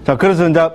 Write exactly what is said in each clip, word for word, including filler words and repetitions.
자, 그래서 이제,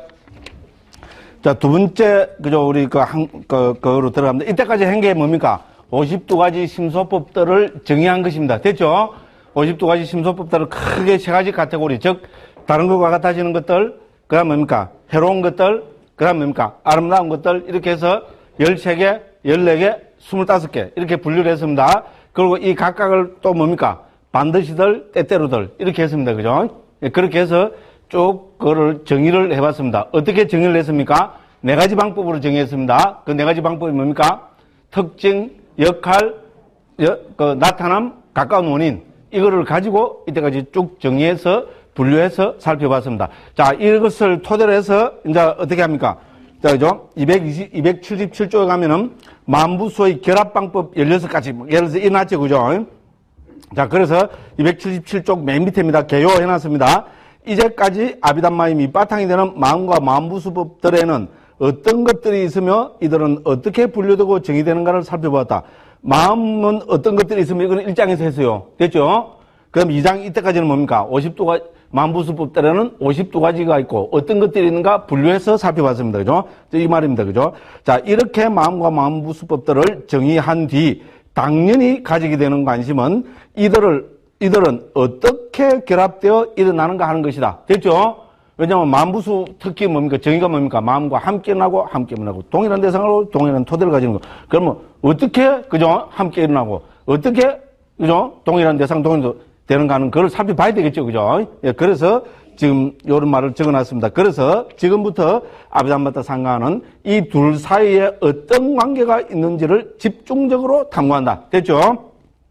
자, 두 번째, 그죠, 우리 그, 한, 그, 그거로 들어갑니다. 이때까지 한 게 뭡니까? 오십이 가지 심소법들을 정의한 것입니다. 됐죠? 오십이 가지 심소법들을 크게 세 가지 카테고리, 즉, 다른 것과 같아지는 것들, 그 다음 뭡니까? 해로운 것들, 그 다음 뭡니까? 아름다운 것들, 이렇게 해서 열세 개, 열네 개, 스물다섯 개, 이렇게 분류를 했습니다. 그리고 이 각각을 또 뭡니까? 반드시들, 때때로들, 이렇게 했습니다. 그죠? 그렇게 해서 쭉 그거를 정의를 해봤습니다. 어떻게 정의를 했습니까? 네 가지 방법으로 정의했습니다. 그 네 가지 방법이 뭡니까? 특징, 역할, 여, 그 나타남, 가까운 원인, 이거를 가지고 이때까지 쭉 정의해서 분류해서 살펴봤습니다. 자, 이것을 토대로 해서 이제 어떻게 합니까? 자, 그죠? 이백이십, 이백칠십칠 조에 가면은 만부수의 결합방법 열여섯 가지, 예를 들어서 이났죠, 그죠? 자, 그래서 이백칠십칠 쪽 맨 밑에입니다. 개요해놨습니다. 이제까지 아비담마의 밑바탕이 되는 마음과 만부수법들에는 어떤 것들이 있으며 이들은 어떻게 분류되고 정의되는가를 살펴보았다. 마음은 어떤 것들이 있으면 이거는 일 장에서 했어요. 됐죠? 그럼 이 장 이때까지는 뭡니까? 오십이 가지, 만부수법들에는 오십이 가지가 있고 어떤 것들이 있는가 분류해서 살펴봤습니다. 그죠? 이 말입니다. 그죠? 자, 이렇게 마음과 만부수법들을 정의한 뒤 당연히 가지게 되는 관심은 이들을, 이들은 어떻게 결합되어 일어나는가 하는 것이다. 됐죠? 왜냐하면 만부수 특히 뭡니까? 정의가 뭡니까? 마음과 함께 일어나고 함께 일어나고 동일한 대상으로 동일한 토대를 가지는 거. 그러면 어떻게, 그죠? 함께 일어나고 어떻게, 그죠? 동일한 대상, 동일한 되는가 하는 그걸 살펴봐야 되겠죠. 그죠? 예, 그래서 지금 이런 말을 적어놨습니다. 그래서 지금부터 아비담마타 상가는 이 둘 사이에 어떤 관계가 있는지를 집중적으로 탐구한다. 됐죠?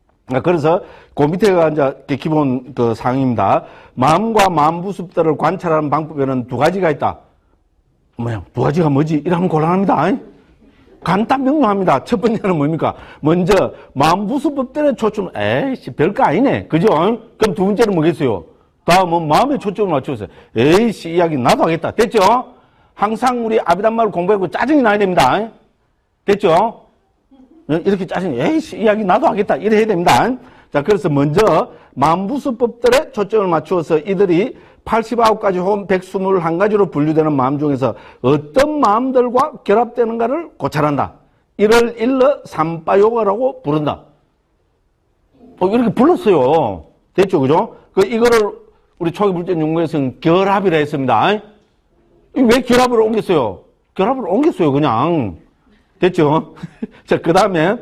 그래서 그 밑에가 이제 기본 그 사항입니다. 마음과 만부습들을 관찰하는 방법에는 두 가지가 있다. 뭐야? 두 가지가 뭐지? 이러면 곤란합니다. 간단 명료합니다. 첫 번째는 뭡니까? 먼저 만부수법들의 초점, 에이씨 별거 아니네. 그죠? 그럼 두 번째는 뭐겠어요? 다음은 마음의 초점을 맞추었어요. 에이씨 이야기 나도 하겠다. 됐죠? 항상 우리 아비담마를 공부하고 짜증이 나야 됩니다. 됐죠? 이렇게 짜증이, 에이씨 이야기 나도 하겠다. 이래 해야 됩니다. 자, 그래서 먼저 만부수법들의 초점을 맞추어서 이들이 팔십구 가지 혹은 백이십일 가지로 분류되는 마음 중에서 어떤 마음들과 결합되는가를 고찰한다. 이를 일러 삼바요가라고 부른다. 어, 이렇게 불렀어요. 됐죠, 그죠? 그, 이거를 우리 초기불전 연구에서는 결합이라 했습니다. 왜 결합을 옮겼어요? 결합을 옮겼어요, 그냥. 됐죠? 자, 그 다음에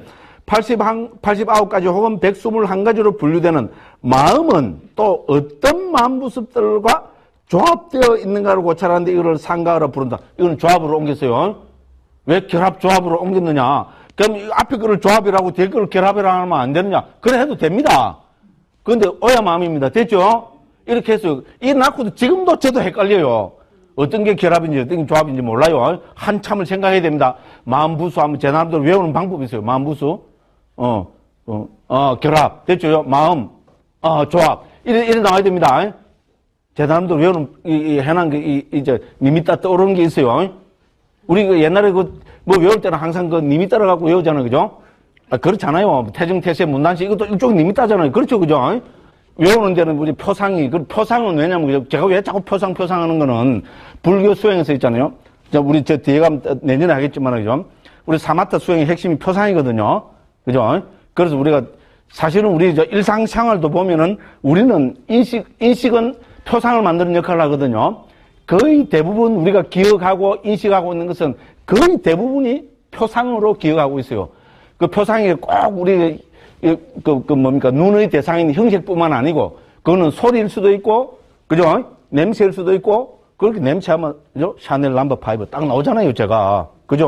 팔십구 가지 혹은 백이십일 가지로 분류되는 마음은 또 어떤 마음부습들과 조합되어 있는가를 고찰하는데 이걸 상가라 부른다. 이건 조합으로 옮겼어요. 왜 결합 조합으로 옮겼느냐? 그럼 앞에 거를 조합이라고 뒤에 거를 결합이라고 하면 안 되느냐? 그래 해도 됩니다. 그런데 오야 마음입니다. 됐죠? 이렇게 해서 이 낳고도 지금도 저도 헷갈려요. 어떤 게 결합인지 어떤 게 조합인지 몰라요. 한참을 생각해야 됩니다. 마음부수 하면 제 나름대로 외우는 방법이 있어요. 마음부수. 어, 어, 어, 결합. 됐죠? 마음, 어, 조합. 이래, 이래 나와야 됩니다. 제 나름대로 외우는, 이, 이, 해난 게, 이, 이제, 님이 따 떠오르는 게 있어요. 우리 그 옛날에 그, 뭐 외울 때는 항상 그 님이 따라갖고 외우잖아요. 그죠? 아, 그렇잖아요. 태정, 태세, 문단시. 이것도 일종 님이 따잖아요. 그렇죠. 그죠? 외우는 데는 우리 표상이, 그 표상은 왜냐면, 제가 왜 자꾸 표상, 표상하는 거는 불교 수행에서 있잖아요. 우리 저 뒤에 가면 내년에 하겠지만, 그죠? 우리 사마타 수행의 핵심이 표상이거든요. 그죠? 그래서 우리가 사실은 우리 저 일상생활도 보면은 우리는 인식, 인식은 표상을 만드는 역할을 하거든요. 거의 대부분 우리가 기억하고 인식하고 있는 것은 거의 대부분이 표상으로 기억하고 있어요. 그 표상이 꼭 우리 그, 그 뭡니까 눈의 대상인 형식뿐만 아니고 그거는 소리일 수도 있고 그죠? 냄새일 수도 있고 그렇게 냄새하면 그죠? 샤넬 넘버 파이브 딱 나오잖아요, 제가. 그죠?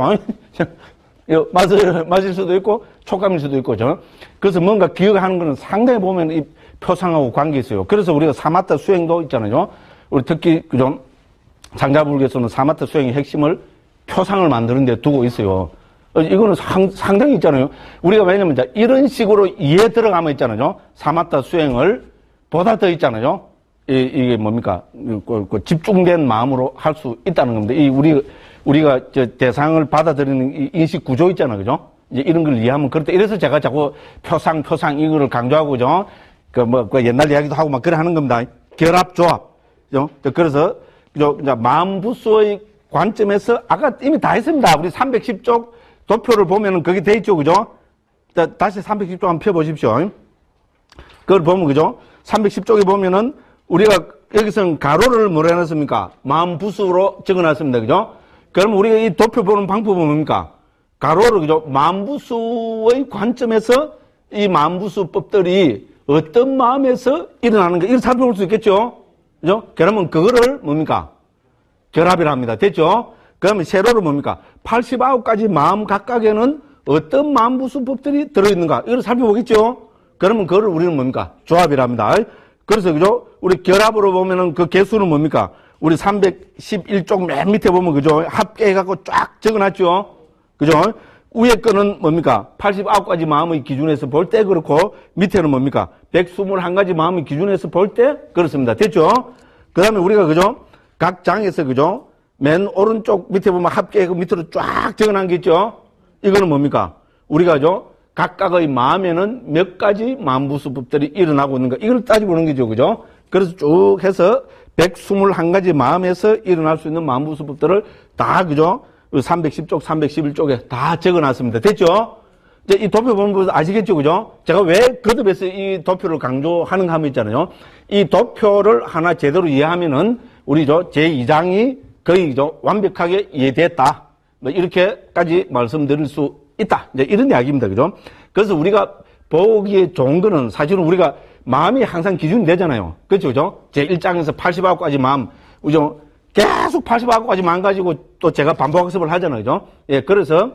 맞을, 맞을 수도 있고, 촉감일 수도 있고, 죠 그래서 뭔가 기억하는 거는 상당히 보면 이 표상하고 관계 있어요. 그래서 우리가 사마타 수행도 있잖아요. 우리 특히, 그죠? 장자불교에서는 사마타 수행의 핵심을 표상을 만드는 데 두고 있어요. 이거는 상, 상당히 있잖아요. 우리가 왜냐면 이런 식으로 이해 들어가면 있잖아요. 사마타 수행을 보다 더 있잖아요. 이, 이게 뭡니까? 그, 그 집중된 마음으로 할 수 있다는 겁니다. 이 우리, 우리가 저 대상을 받아들이는 이 인식 구조 있잖아요. 그죠? 이제 이런 걸 이해하면 그렇다. 이래서 제가 자꾸 표상, 표상 이거를 강조하고, 그죠? 그 뭐, 그 옛날 이야기도 하고 막 그래 하는 겁니다. 결합, 조합. 그죠? 그래서 그죠? 이제 마음부수의 관점에서 아까 이미 다 했습니다. 우리 삼백십 쪽 도표를 보면은 거기 돼 있죠. 그죠? 자, 다시 삼백십 쪽 한번 펴보십시오. 그걸 보면, 그죠? 삼백십 쪽에 보면은 우리가 여기서는 가로를 뭐라 해놨습니까? 마음부수로 적어놨습니다. 그죠? 그럼 우리가 이 도표 보는 방법은 뭡니까? 가로를, 그죠? 마음부수의 관점에서 이 마음부수법들이 어떤 마음에서 일어나는가, 이걸 살펴볼 수 있겠죠? 그죠? 그러면 그거를 뭡니까? 결합이라 합니다. 됐죠? 그러면 세로를 뭡니까? 팔십구 가지 마음 각각에는 어떤 마음부수법들이 들어있는가, 이걸 살펴보겠죠? 그러면 그거를 우리는 뭡니까? 조합이라 합니다. 그래서, 그죠? 우리 결합으로 보면은 그 개수는 뭡니까? 우리 삼백십일 쪽 맨 밑에 보면, 그죠? 합계해갖고 쫙 적어놨죠? 그죠? 위에 거는 뭡니까? 팔십구 가지 마음의 기준에서 볼 때 그렇고, 밑에는 뭡니까? 백이십일 가지 마음의 기준에서 볼 때 그렇습니다. 됐죠? 그 다음에 우리가, 그죠? 각 장에서, 그죠? 맨 오른쪽 밑에 보면 합계해서 밑으로 쫙 적어놓은 게 있죠? 이거는 뭡니까? 우리가, 그죠? 각각의 마음에는 몇 가지 마음부수법들이 일어나고 있는가, 이걸 따지고 보는 거죠. 그죠? 그래서 쭉 해서 백이십일 가지 마음에서 일어날 수 있는 마음부수법들을 다, 그죠? 삼백십 쪽, 삼백십일 쪽에 다 적어놨습니다. 됐죠? 이제 이 도표 보면 아시겠죠? 그죠? 제가 왜 거듭해서 이 도표를 강조하는 가 하면 있잖아요. 이 도표를 하나 제대로 이해하면은 우리 저 제이 장이 거의 저 완벽하게 이해됐다. 뭐 이렇게까지 말씀드릴 수 있다. 이제 이런 이야기입니다. 그죠? 그래서 우리가 보기에 좋은 거는 사실은 우리가 마음이 항상 기준이 되잖아요. 그렇죠? 그죠? 제일 장에서 팔십구 가지 마음, 그죠? 계속 팔십구 가지 마음 가지고 또 제가 반복학습을 하잖아요. 그죠? 예, 그래서,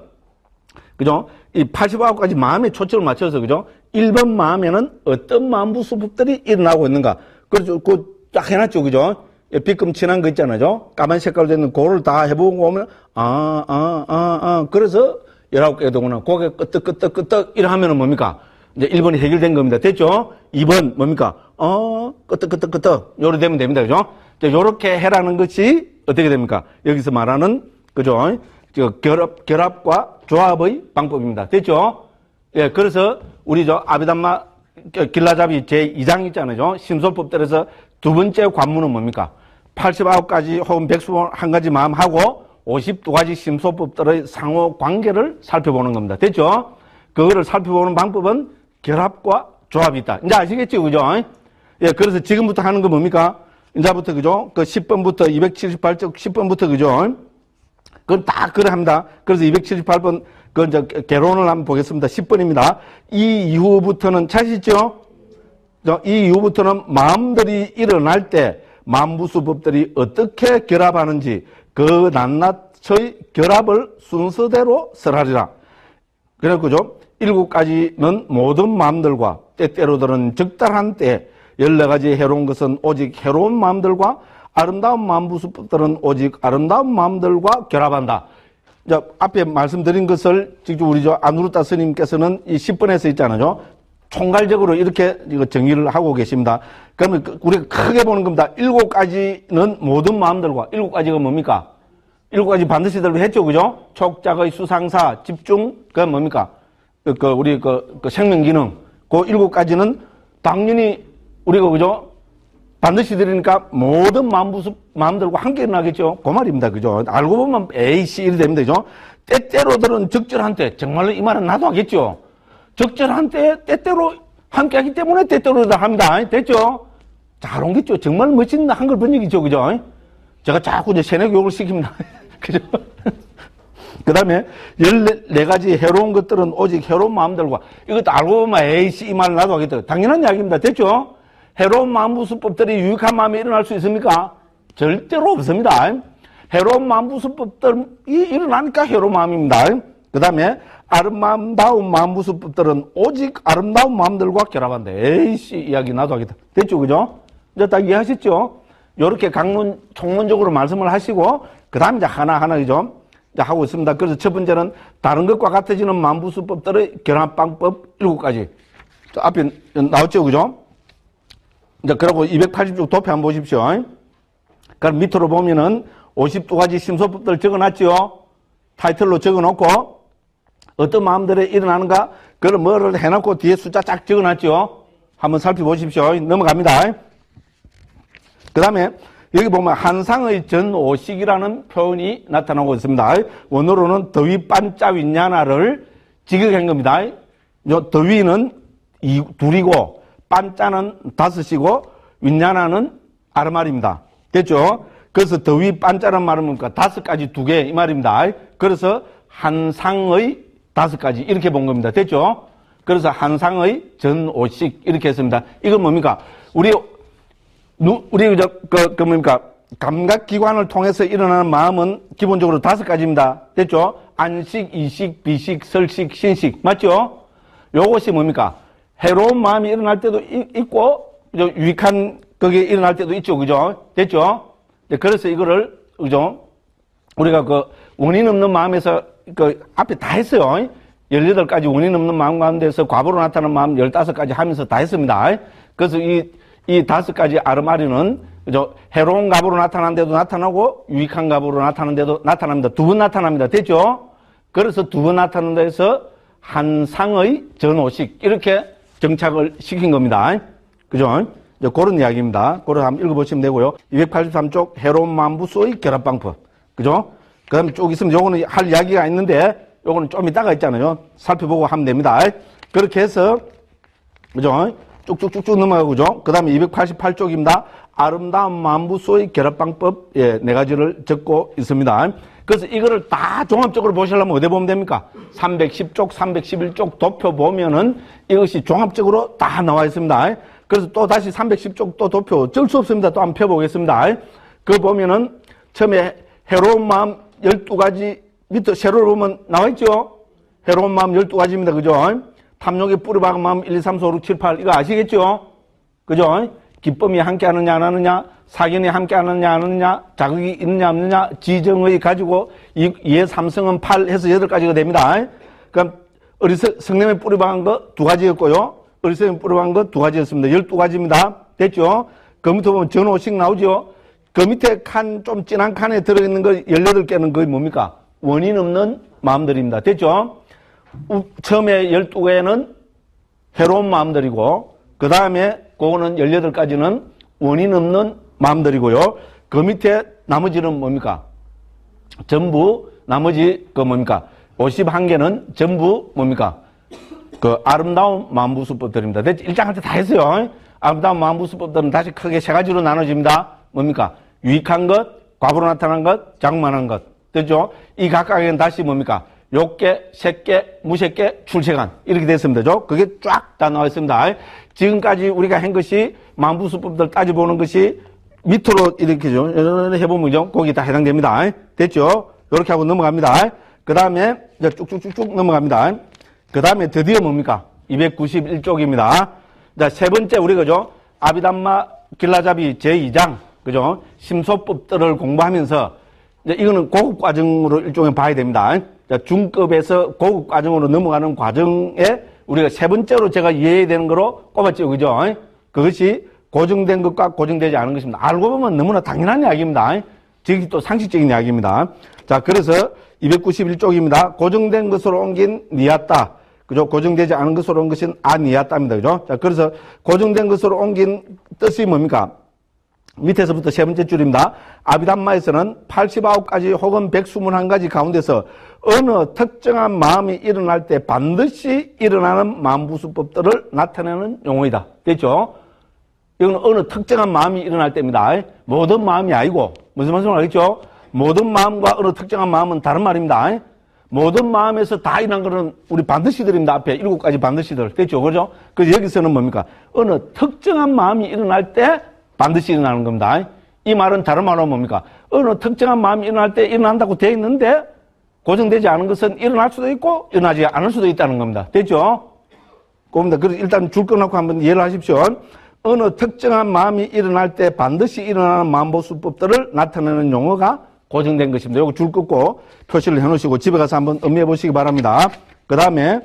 그죠? 이 팔십구 가지 마음에 초점을 맞춰서, 그죠? 일 번 마음에는 어떤 마음부수법들이 일어나고 있는가. 그래서 그 딱 해놨죠. 그죠? 예, 빛금 칠한 거 있잖아요. 까만 색깔로 되는 그거를 다 해보고 오면, 아, 아, 아, 아. 그래서 열아홉 개가 되구나. 고개 끄떡끄떡끄떡 이러 하면은 뭡니까? 이제 일 번이 해결된 겁니다. 됐죠? 이 번 뭡니까? 어, 끄떡끄떡끄떡. 요렇게 되면 됩니다. 그죠? 요렇게 해라는 것이 어떻게 됩니까? 여기서 말하는, 그죠? 결합, 결합과 조합의 방법입니다. 됐죠? 예, 그래서 우리 저 아비담마 길라잡이 제이 장 있잖아요. 심소법들에서 두 번째 관문은 뭡니까? 팔십구 가지 혹은 백이십일 가지 마음하고 오십이 가지 심소법들의 상호 관계를 살펴보는 겁니다. 됐죠? 그거를 살펴보는 방법은 결합과 조합이 있다. 이제 아시겠죠? 그죠? 예, 그래서 지금부터 하는 거 뭡니까? 이제부터, 그죠? 그 십 번부터 이백칠십팔 쪽 십 번부터, 그죠? 그건 다 그래 합니다. 그래서 이백칠십팔 번, 그, 이제, 개론을 한번 보겠습니다. 십 번입니다. 이 이후부터는, 찾으시죠? 이 이후부터는 마음들이 일어날 때 마음부수법들이 어떻게 결합하는지 그 낱낱의 결합을 순서대로 설하리라. 그래서, 그죠? 일곱 가지는 모든 마음들과 때때로들은 적절한 때 열네 가지 해로운 것은 오직 해로운 마음들과 아름다운 마음부수법들은 오직 아름다운 마음들과 결합한다. 이제 앞에 말씀드린 것을 직접 우리 저 아누르타 스님께서는 이 십 번에서 있잖아요. 총괄적으로 이렇게 이거 정의를 하고 계십니다. 그러면 우리가 크게 보는 겁니다. 일곱 가지는 모든 마음들과, 일곱 가지가 뭡니까? 일곱 가지 반드시 들로 했죠. 그죠? 촉작의 수상사, 집중, 그 뭡니까? 그, 그 우리 그, 그 생명기능. 그 일곱 가지는 당연히 우리가, 그죠? 반드시 들으니까 모든 마음부수, 마음들과 함께 일어나겠죠? 그 말입니다. 그죠? 알고 보면 에이씨 이래 됩니다. 그죠? 때때로들은 적절한 때, 정말로 이 말은 나도 하겠죠? 적절한 때, 때때로 함께 하기 때문에 때때로다 합니다. 됐죠? 잘 옮겼죠? 정말 멋진 한글 번역이죠. 그죠? 제가 자꾸 이제 세뇌 교육을 시킵니다. 그죠? 그 다음에 열네 가지 해로운 것들은 오직 해로운 마음들과, 이것도 알고 보면 에이씨 이 말 나도 하겠다. 당연한 이야기입니다. 됐죠? 해로운 마음부수법들이 유익한 마음에 일어날 수 있습니까? 절대로 없습니다. 해로운 마음부수법들이 일어나니까 해로운 마음입니다. 그 다음에 아름다운 마음부수법들은 오직 아름다운 마음들과 결합한다. 에이씨 이야기 나도 하겠다. 됐죠? 그죠? 이제 딱 이해하셨죠? 요렇게 강론, 총론적으로 말씀을 하시고, 그 다음 이제 하나하나, 그죠? 이제 하고 있습니다. 그래서 첫 번째는 다른 것과 같아지는 마음부수법들의 결합방법 일곱 가지. 앞에 나왔죠? 그죠? 이제 그리고 이백팔십 쪽 도표 한번 보십시오. 그럼 밑으로 보면은 오십이 가지 심소법들 적어놨죠? 타이틀로 적어놓고, 어떤 마음들에 일어나는가? 그걸 뭐를 해놓고 뒤에 숫자 쫙 적어놨죠? 한번 살펴보십시오. 넘어갑니다. 그 다음에 여기 보면 한상의 전오식이라는 표현이 나타나고 있습니다. 원어로는 더위 반자 윈냐나를 직역한 겁니다. 요 더위는 이, 둘이고 반자는 다섯이고 윈냐나는 아르말입니다. 됐죠? 그래서 더위 반자란 말은 뭡니까? 다섯 가지 두 개 이 말입니다. 그래서 한상의 다섯 가지 이렇게 본 겁니다. 됐죠? 그래서 한상의 전오식 이렇게 했습니다. 이건 뭡니까? 우리 우리 저 그, 그 뭡니까? 감각기관을 통해서 일어나는 마음은 기본적으로 다섯 가지입니다. 됐죠? 안식, 이식, 비식, 설식, 신식 맞죠? 요것이 뭡니까? 해로운 마음이 일어날 때도 있고 유익한 그게 일어날 때도 있죠. 그죠? 됐죠? 그래서 이거를 그죠? 우리가 그 원인 없는 마음에서 그 앞에 다 했어요. 열여덟 가지 원인 없는 마음 가운데서 과보로 나타나는 마음 열다섯 가지 하면서 다 했습니다. 그래서 이, 이 다섯 가지 아르마리는 그죠? 해로운 갑으로 나타난 데도 나타나고 유익한 갑으로 나타나는 데도 나타납니다. 두 번 나타납니다. 됐죠? 그래서 두 번 나타나는 데서 한상의 전오식 이렇게 정착을 시킨 겁니다. 그죠? 이제 그런 이야기입니다. 그걸 한번 읽어보시면 되고요. 이백팔십삼 쪽 해로운 마음부수의 결합방법. 그죠? 그 다음에 쭉 있으면 요거는 할 이야기가 있는데 요거는 좀 이따가 있잖아요. 살펴보고 하면 됩니다. 그렇게 해서 그죠? 쭉쭉쭉쭉 넘어가고 그죠? 그 다음에 이백팔십팔 쪽입니다. 아름다운 마음부수의 결합방법 예, 네 가지를 적고 있습니다. 그래서 이거를 다 종합적으로 보시려면 어디 보면 됩니까? 삼백십 쪽, 삼백십일 쪽 도표 보면은 이것이 종합적으로 다 나와 있습니다. 그래서 또 다시 삼백십 쪽 또 도표 어쩔 수 없습니다. 또 한번 펴보겠습니다. 그거 보면은 처음에 해로운 마음 열두 가지 밑에 세로로 보면 나와 있죠? 해로운 마음 열두 가지입니다. 그죠? 탐욕의 뿌리박은 마음 일, 이, 삼, 사, 오, 육, 칠, 팔 이거 아시겠죠? 그죠? 기쁨이 함께 하느냐 안 하느냐, 사견이 함께 하느냐 안 하느냐, 자극이 있느냐 없느냐, 지정의 가지고 이의 삼성은 팔 해서 여덟 가지가 됩니다. 그럼 어리석 성냄에 뿌리박은 거 두 가지였고요. 어리석에 뿌리박은 거 두 가지였습니다. 열두 가지입니다. 됐죠? 그 밑에 보면 전오식 나오죠? 그 밑에 칸, 좀 진한 칸에 들어있는 거 열여덟 개는 거의 뭡니까? 원인 없는 마음들입니다. 됐죠? 처음에 열두 개는 해로운 마음들이고, 그 다음에 그거는 열여덟 가지는 원인 없는 마음들이고요. 그 밑에 나머지는 뭡니까? 전부, 나머지 그 뭡니까? 오십일 개는 전부 뭡니까? 그 아름다운 마음부수법들입니다. 일 장 할 때 다 했어요. 아름다운 마음부수법들은 다시 크게 세 가지로 나눠집니다. 뭡니까? 유익한 것, 과부로 나타난 것, 장만한 것. 됐죠? 이 각각에는 다시 뭡니까? 욕계, 색계, 무색계, 출세관. 이렇게 됐습니다. 죠? 그게 쫙 다 나와 있습니다. 지금까지 우리가 한 것이 마음부수법들 따져보는 것이 밑으로 이렇게 좀 해보면 죠? 거기 다 해당됩니다. 됐죠? 이렇게 하고 넘어갑니다. 그 다음에 이제 쭉쭉쭉쭉 넘어갑니다. 그 다음에 드디어 뭡니까? 이백구십일 쪽입니다. 자, 세 번째 우리 그죠? 아비담마 길라잡이 제이 장. 그죠? 심소법들을 공부하면서 이제 이거는 고급 과정으로 일종의 봐야 됩니다. 자, 중급에서 고급 과정으로 넘어가는 과정에 우리가 세 번째로 제가 이해해야 되는 거로 꼽았죠. 그죠? 그것이 고정된 것과 고정되지 않은 것입니다. 알고 보면 너무나 당연한 이야기입니다. 저기 또 상식적인 이야기입니다. 자, 그래서 이백구십일 쪽입니다. 고정된 것으로 옮긴 니아따. 그죠? 고정되지 않은 것으로 온 것은 아니아따입니다. 그죠? 자, 그래서 고정된 것으로 옮긴 뜻이 뭡니까? 밑에서부터 세 번째 줄입니다. 아비담마에서는 팔십구 가지 혹은 백이십일 가지 가운데서 어느 특정한 마음이 일어날 때 반드시 일어나는 마음부수법들을 나타내는 용어이다. 됐죠? 이건 어느 특정한 마음이 일어날 때입니다. 모든 마음이 아니고 무슨 말씀을 알겠죠? 모든 마음과 어느 특정한 마음은 다른 말입니다. 모든 마음에서 다 일어난 거는 우리 반드시들입니다. 앞에 일곱 가지 반드시들. 됐죠? 그죠? 그래서 여기서는 뭡니까? 어느 특정한 마음이 일어날 때 반드시 일어나는 겁니다. 이 말은 다른 말로 뭡니까? 어느 특정한 마음이 일어날 때 일어난다고 되어 있는데 고정되지 않은 것은 일어날 수도 있고 일어나지 않을 수도 있다는 겁니다. 됐죠? 그겁니다. 그래서 일단 줄 끊어놓고 한번 이해를 하십시오. 어느 특정한 마음이 일어날 때 반드시 일어나는 마음보수법들을 나타내는 용어가 고정된 것입니다. 요거 줄 끊고 표시를 해놓으시고 집에 가서 한번 음미해 보시기 바랍니다. 그 다음에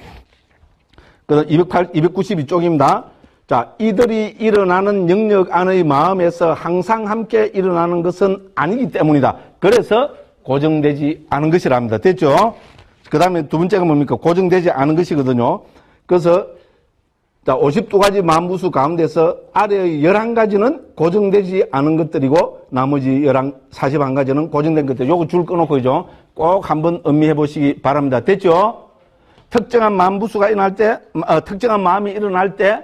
이백구십이 쪽입니다. 자, 이들이 일어나는 영역 안의 마음에서 항상 함께 일어나는 것은 아니기 때문이다. 그래서 고정되지 않은 것이랍니다. 됐죠? 그 다음에 두 번째가 뭡니까? 고정되지 않은 것이거든요. 그래서 자, 오십이 가지 만부수 가운데서 아래의 열한 가지는 고정되지 않은 것들이고 나머지 열한, 사십일 가지는 고정된 것들. 요거 줄 끊어놓고 그죠? 꼭 한번 음미해 보시기 바랍니다. 됐죠? 특정한 만부수가 일어날 때, 어, 특정한 마음이 일어날 때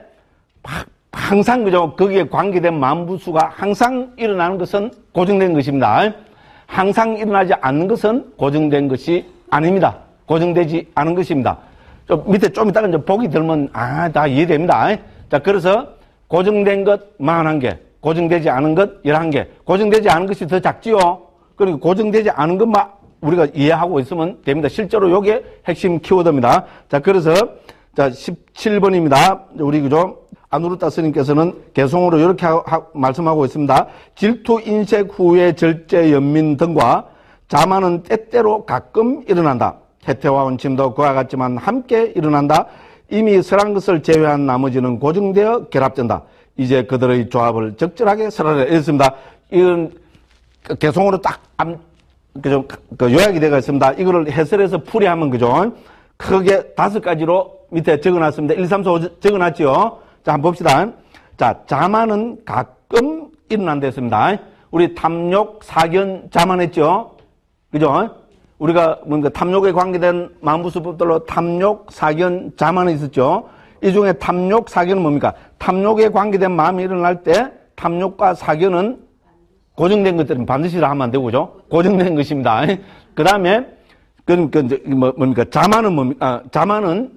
항상 그죠? 거기에 관계된 만부수가 항상 일어나는 것은 고정된 것입니다. 항상 일어나지 않는 것은 고정된 것이 아닙니다. 고정되지 않은 것입니다. 좀 밑에 좀 이따가 이제 보기 들면 아, 다 이해됩니다. 자, 그래서 고정된 것 사십일 개, 고정되지 않은 것 열한 개. 고정되지 않은 것이 더 작지요. 그러니까 고정되지 않은 것만 우리가 이해하고 있으면 됩니다. 실제로 요게 핵심 키워드입니다. 자, 그래서 자, 십칠 번입니다. 우리 그죠? 아누르타 스님께서는 개송으로 이렇게 하, 하, 말씀하고 있습니다. 질투, 인색, 후회, 절제, 연민 등과 자만은 때때로 가끔 일어난다. 해태와 원침도 그와 같지만 함께 일어난다. 이미 설한 것을 제외한 나머지는 고정되어 결합된다. 이제 그들의 조합을 적절하게 설하라. 이렇습니다. 이건 개송으로 딱 암, 그죠? 그 요약이 되어 있습니다. 이거를 해설해서 풀이하면 그죠? 크게 다섯 가지로 밑에 적어놨습니다. 일, 삼, 사, 오 적어놨죠? 자, 한번 봅시다. 자, 자만은 가끔 일어난다 했습니다. 우리 탐욕, 사견, 자만했죠? 그죠? 우리가 뭔가 탐욕에 관계된 만부수법들로 탐욕, 사견, 자만이 있었죠? 이 중에 탐욕, 사견은 뭡니까? 탐욕에 관계된 마음이 일어날 때 탐욕과 사견은 고정된 것들은 반드시 다 하면 안 되고, 그죠? 고정된 것입니다. 그 다음에, 그, 그, 뭐, 뭡니까? 자만은 뭡니까? 아, 자만은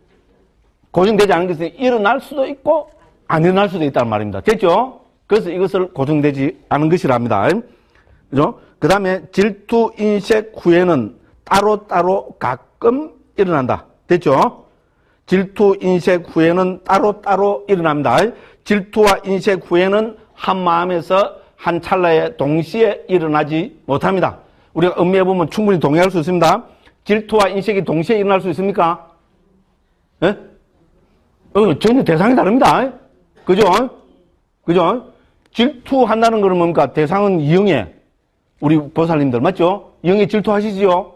고정되지 않은 것이 일어날 수도 있고, 안 일어날 수도 있다는 말입니다. 됐죠? 그래서 이것을 고정되지 않은 것이랍니다. 그죠? 그 다음에 질투, 인색, 후회는 따로따로 가끔 일어난다. 됐죠? 질투, 인색, 후회는 따로따로 일어납니다. 질투와 인색, 후회는 한 마음에서 한 찰나에 동시에 일어나지 못합니다. 우리가 음미해보면 충분히 동의할 수 있습니다. 질투와 인색이 동시에 일어날 수 있습니까? 예? 어, 전혀 대상이 다릅니다. 그죠? 그죠? 질투한다는 것은 뭡니까? 대상은 영예. 우리 보살님들, 맞죠? 영예 질투하시지요?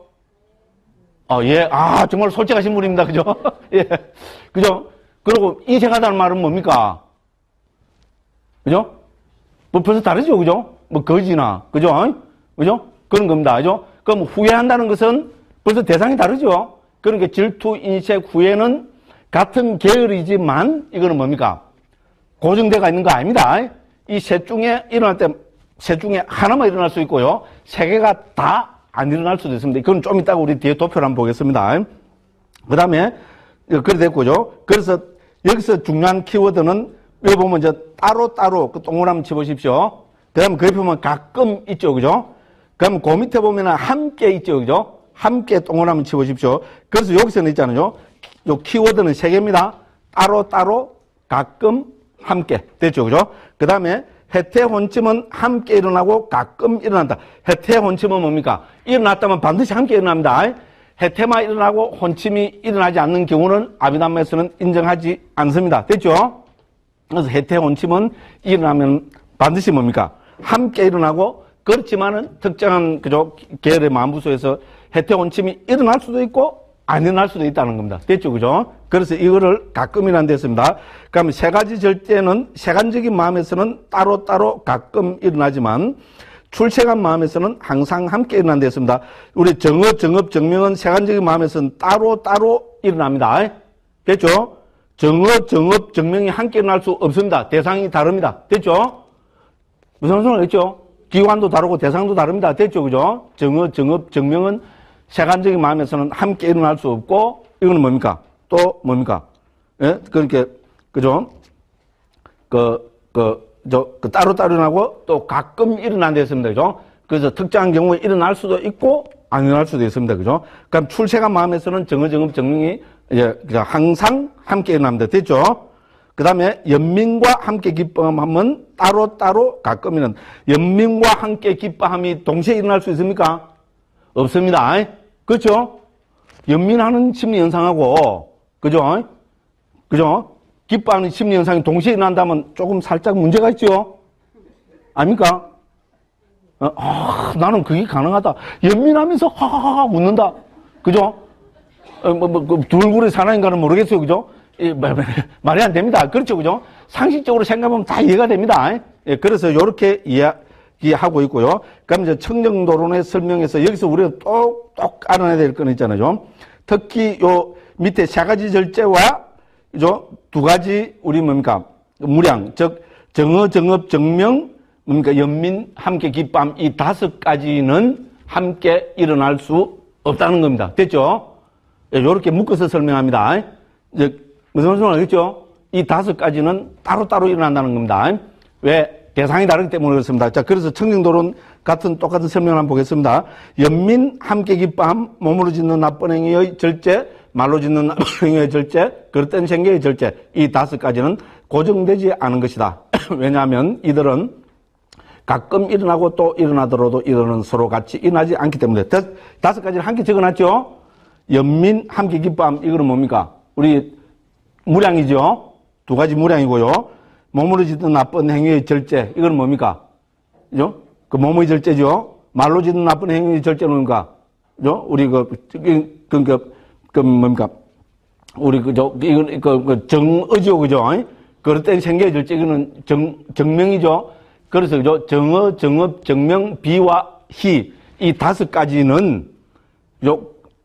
아, 예. 아, 정말 솔직하신 분입니다. 그죠? 예. 그죠? 그리고 인색하다는 말은 뭡니까? 그죠? 뭐 벌써 다르죠? 그죠? 뭐 거지나. 그죠? 그죠? 그런 겁니다. 그죠? 그럼 후회한다는 것은 벌써 대상이 다르죠? 그러니까 질투, 인색, 후회는 같은 계열이지만 이거는 뭡니까? 고정대가 있는 거 아닙니다. 이 셋 중에 일어날 때 셋 중에 하나만 일어날 수 있고요. 세 개가 다 안 일어날 수도 있습니다. 그건 좀 이따가 우리 뒤에 도표를 한번 보겠습니다. 그 다음에 그래 됐고요. 그래서 여기서 중요한 키워드는 여기 보면 이제 따로따로 그 동그라미 쳐보십시오. 그 다음에 거기 보면 가끔 있죠. 그죠? 그럼 그 밑에 보면은 함께 있죠. 그죠? 함께 동그라미 쳐보십시오. 그래서 여기서는 있잖아요. 요 키워드는 세 개입니다. 따로따로, 가끔, 함께. 됐죠. 그죠? 그 다음에 해태 혼침은 함께 일어나고 가끔 일어난다. 해태 혼침은 뭡니까? 일어났다면 반드시 함께 일어납니다. 해태만 일어나고 혼침이 일어나지 않는 경우는 아비담마에서는 인정하지 않습니다. 됐죠? 그래서 해태 혼침은 일어나면 반드시 뭡니까? 함께 일어나고 그렇지만은 특정한 그죠? 계열의 만부수에서 해태 혼침이 일어날 수도 있고 안 일어날 수도 있다는 겁니다. 됐죠? 그죠? 그래서 이거를 가끔이라는 데 했습니다. 그러면 세 가지 절대는 세간적인 마음에서는 따로따로 가끔 일어나지만 출생한 마음에서는 항상 함께 일어난다 했습니다. 우리 정어, 정업, 정명은 세간적인 마음에서는 따로따로 일어납니다. 됐죠? 정어, 정업, 정명이 함께 일어날 수 없습니다. 대상이 다릅니다. 됐죠? 무슨 소리가 있죠? 기관도 다르고 대상도 다릅니다. 됐죠? 그죠? 정어, 정업, 정명은 세간적인 마음에서는 함께 일어날 수 없고, 이거는 뭡니까? 또 뭡니까? 예? 그렇게, 그죠? 그, 그, 저, 그 따로따로 일어나고 또 가끔 일어난다 했습니다. 그죠? 그래서 특정한 경우에 일어날 수도 있고, 안 일어날 수도 있습니다. 그죠? 그럼 출생한 마음에서는 정어, 정업, 정명이 예, 항상 함께 일어납니다. 됐죠? 그 다음에 연민과 함께 기뻐하면 따로따로 가끔 일어난, 연민과 함께 기뻐함이 동시에 일어날 수 있습니까? 없습니다. 그렇죠? 연민하는 심리 현상하고, 그죠? 그죠? 기뻐하는 심리 현상이 동시에 일어난다면 조금 살짝 문제가 있죠? 아닙니까? 어, 아, 나는 그게 가능하다. 연민하면서 하하하 웃는다. 그죠? 어, 뭐, 뭐, 그 둘굴의 사나인가는 모르겠어요. 그죠? 이, 말, 말이 안 됩니다. 그렇죠, 그죠? 상식적으로 생각하면 다 이해가 됩니다. 예, 그래서 요렇게 이야기하고 있고요. 그럼 이제 청정도론의 설명에서 여기서 우리가 또, 또 알아내야 될 건 있잖아요. 특히 요 밑에 세 가지 절제와 요 두 가지 우리 뭡니까? 무량, 즉, 정어, 정업, 정명, 뭡니까? 연민, 함께 기밤 이 다섯 가지는 함께 일어날 수 없다는 겁니다. 됐죠? 예, 요렇게 묶어서 설명합니다. 이제 무슨 말인지 알겠죠? 이 다섯 가지는 따로따로 일어난다는 겁니다. 왜? 대상이 다르기 때문에 그렇습니다. 자, 그래서 청정도론 같은 똑같은 설명을 한번 보겠습니다. 연민, 함께 기뻐함, 몸으로 짓는 나쁜 행위의 절제, 말로 짓는 나쁜 행위의 절제, 그릇된 생계의 절제, 이 다섯 가지는 고정되지 않은 것이다. 왜냐하면 이들은 가끔 일어나고 또 일어나더라도 이들은 서로 같이 일어나지 않기 때문에. 다섯 가지를 함께 적어놨죠? 연민, 함께 기뻐함, 이거는 뭡니까? 우리 무량이죠? 두 가지 무량이고요. 몸으로 짓는 나쁜 행위의 절제, 이건 뭡니까? 그죠? 그 몸의 절제죠? 말로 짓는 나쁜 행위의 절제는 뭡니까? 그죠? 우리 그, 그, 그, 그, 그 뭡니까? 우리 그, 저, 이건, 그, 그 정의죠, 그죠? 그릇된 생계의 절제, 이거는 정, 정명이죠? 그래서 그죠? 정어, 정업, 정명, 비와 희, 이 다섯 가지는, 요,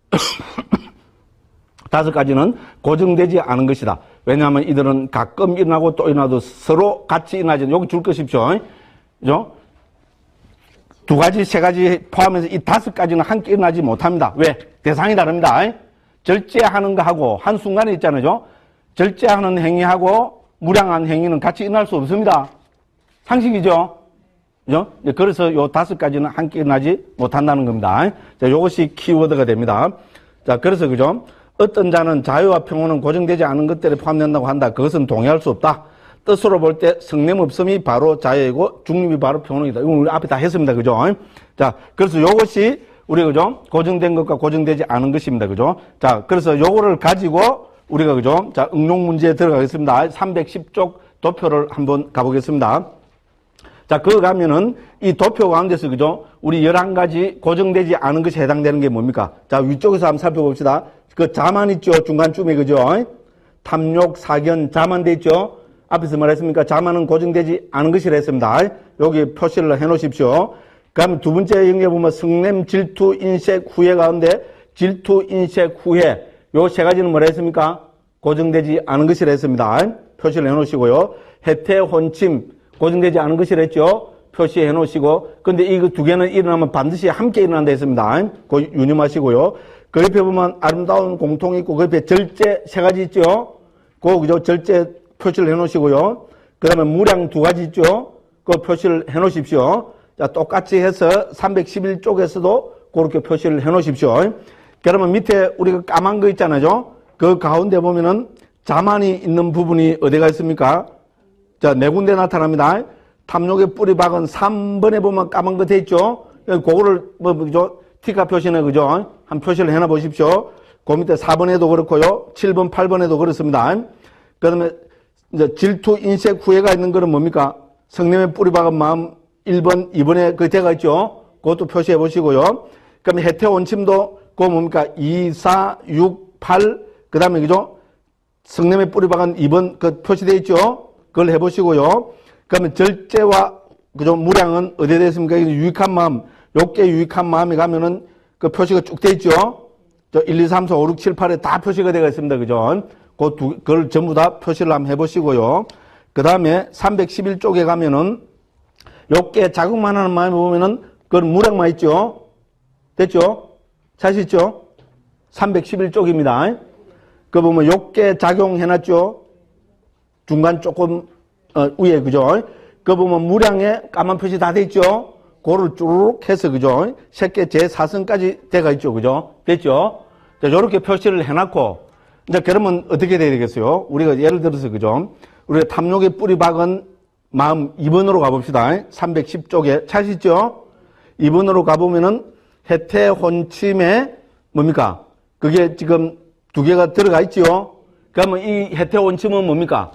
다섯 가지는 고정되지 않은 것이다. 왜냐하면 이들은 가끔 일어나고 또 일어나도 서로 같이 일어나지, 여기 줄 것이십시오. 그죠? 두 가지, 세 가지 포함해서 이 다섯 가지는 함께 일어나지 못합니다. 왜? 대상이 다릅니다. 절제하는 거하고 한순간에 있잖아요. 절제하는 행위하고 무량한 행위는 같이 일어날 수 없습니다. 상식이죠? 그죠? 그래서 요 다섯 가지는 함께 일어나지 못한다는 겁니다. 자, 요것이 키워드가 됩니다. 자, 그래서 그죠? 어떤 자는 자유와 평온은 고정되지 않은 것들에 포함된다고 한다. 그것은 동의할 수 없다. 뜻으로 볼 때 성냄 없음이 바로 자유이고 중립이 바로 평온이다. 이건 우리 앞에 다 했습니다. 그죠? 자, 그래서 요것이 우리 그죠? 고정된 것과 고정되지 않은 것입니다. 그죠? 자, 그래서 요거를 가지고 우리가 그죠? 자, 응용 문제에 들어가겠습니다. 삼백십 쪽 도표를 한번 가보겠습니다. 자, 그거 가면은 이 도표 가운데서 그죠? 우리 열한 가지 고정되지 않은 것이 해당되는 게 뭡니까? 자, 위쪽에서 한번 살펴봅시다. 그 자만 있죠? 중간쯤에 그죠? 탐욕, 사견, 자만 돼 있죠? 앞에서 말했습니까? 자만은 고정되지 않은 것이라 했습니다. 여기 표시를 해 놓으십시오. 그다음 두 번째 영역에 보면 성냄, 질투, 인색, 후회 가운데 질투, 인색, 후회 요 세 가지는 뭐라 했습니까? 고정되지 않은 것이라 했습니다. 표시를 해 놓으시고요. 해태, 혼침 고정되지 않은 것이라 했죠? 표시해 놓으시고 근데 이 두 개는 일어나면 반드시 함께 일어난다 했습니다. 그거 유념하시고요. 그 옆에 보면 아름다운 공통이 있고 그 옆에 절제 세 가지 있죠? 그 그죠? 절제 표시를 해 놓으시고요. 그 다음에 무량 두 가지 있죠? 그 표시를 해 놓으십시오. 자, 똑같이 해서 삼백십일 쪽에서도 그렇게 표시를 해 놓으십시오. 그러면 밑에 우리가 까만 거 있잖아요. 그 가운데 보면은 자만이 있는 부분이 어디가 있습니까? 자, 네 군데 나타납니다. 탐욕의 뿌리 박은 삼 번에 보면 까만 거 돼 있죠? 그거를 뭐, 그죠? 티카 표시네, 그죠? 한 표시를 해 놔 보십시오. 그 밑에 사 번에도 그렇고요. 칠 번, 팔 번에도 그렇습니다. 그 다음에 이제 질투, 인색, 후회가 있는 거는 뭡니까? 성냄의 뿌리 박은 마음 일 번, 이 번에 그 대가 있죠? 그것도 표시해 보시고요. 그 다음에 해태 원침도 그거 뭡니까? 이, 사, 육, 팔, 그 다음에 그죠? 성냄의 뿌리 박은 이 번 그 표시되어 있죠? 그걸 해 보시고요. 그 다음에 절제와 그죠? 무량은 어디에 되어 있습니까? 유익한 마음, 욕계 유익한 마음에 가면은 그 표시가 쭉 되어 있죠? 저 일, 이, 삼, 사, 오, 육, 칠, 팔에 다 표시가 되어 있습니다. 그죠? 그 두, 그걸 전부 다 표시를 한번 해보시고요. 그 다음에 삼백십일 쪽에 가면은 욕계 자극만 하는 마음에 보면은 그건 무량만 있죠? 됐죠? 자신 있죠? 삼백십일 쪽입니다. 그 보면 욕계 작용해놨죠? 중간 조금 어, 위에 그죠? 그 보면 무량에 까만 표시 다 돼 있죠? 그거를 쭉 해서 그죠? 새끼 제사 성까지 돼가 있죠? 그죠? 됐죠? 자, 요렇게 표시를 해놨고 이제 그러면 어떻게 돼야 되겠어요? 우리가 예를 들어서 그죠? 우리가 탐욕의 뿌리 박은 마음 이 번으로 가봅시다. 삼백십 쪽에 찾으시죠? 이 번으로 가보면은 해태 혼침에 뭡니까? 그게 지금 두 개가 들어가 있죠? 그러면 이 해태 혼침은 뭡니까?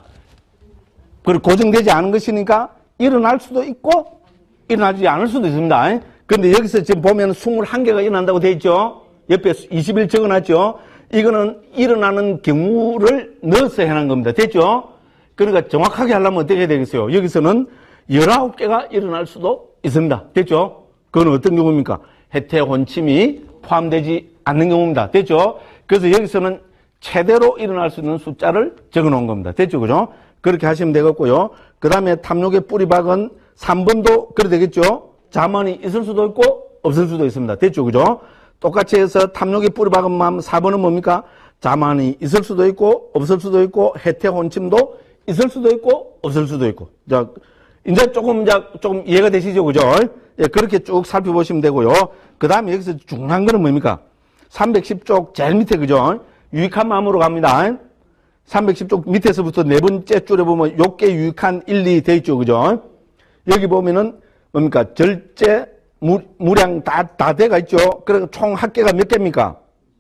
그리고 고정되지 않은 것이니까 일어날 수도 있고 일어나지 않을 수도 있습니다. 그런데 여기서 지금 보면 이십일 개가 일어난다고 돼 있죠? 옆에 이십 일 적어놨죠? 이거는 일어나는 경우를 넣어서 해놓은 겁니다. 됐죠? 그러니까 정확하게 하려면 어떻게 해야 되겠어요? 여기서는 열아홉 개가 일어날 수도 있습니다. 됐죠? 그건 어떤 경우입니까? 해태 혼침이 포함되지 않는 경우입니다. 됐죠? 그래서 여기서는 최대로 일어날 수 있는 숫자를 적어 놓은 겁니다. 됐죠? 그죠? 그렇게 하시면 되겠고요. 그 다음에 탐욕의 뿌리박은 삼 번도 그래 되겠죠? 자만이 있을 수도 있고 없을 수도 있습니다. 됐죠? 그죠? 똑같이 해서 탐욕의 뿌리박은 사 번은 뭡니까? 자만이 있을 수도 있고 없을 수도 있고 해태 혼침도 있을 수도 있고 없을 수도 있고. 자, 이제 조금 이제 조금 이해가 되시죠? 그죠? 예, 그렇게 쭉 살펴보시면 되고요. 그 다음에 여기서 중요한 거는 뭡니까? 삼백십 쪽 제일 밑에 그죠? 유익한 마음으로 갑니다. 삼백십 쪽 밑에서부터 네 번째 줄에 보면 욕계 유익한 일, 이 돼 있죠. 그죠? 여기 보면은 뭡니까? 절제, 무, 무량 다, 다 돼가 있죠. 그래서 총 합계가 몇 개입니까?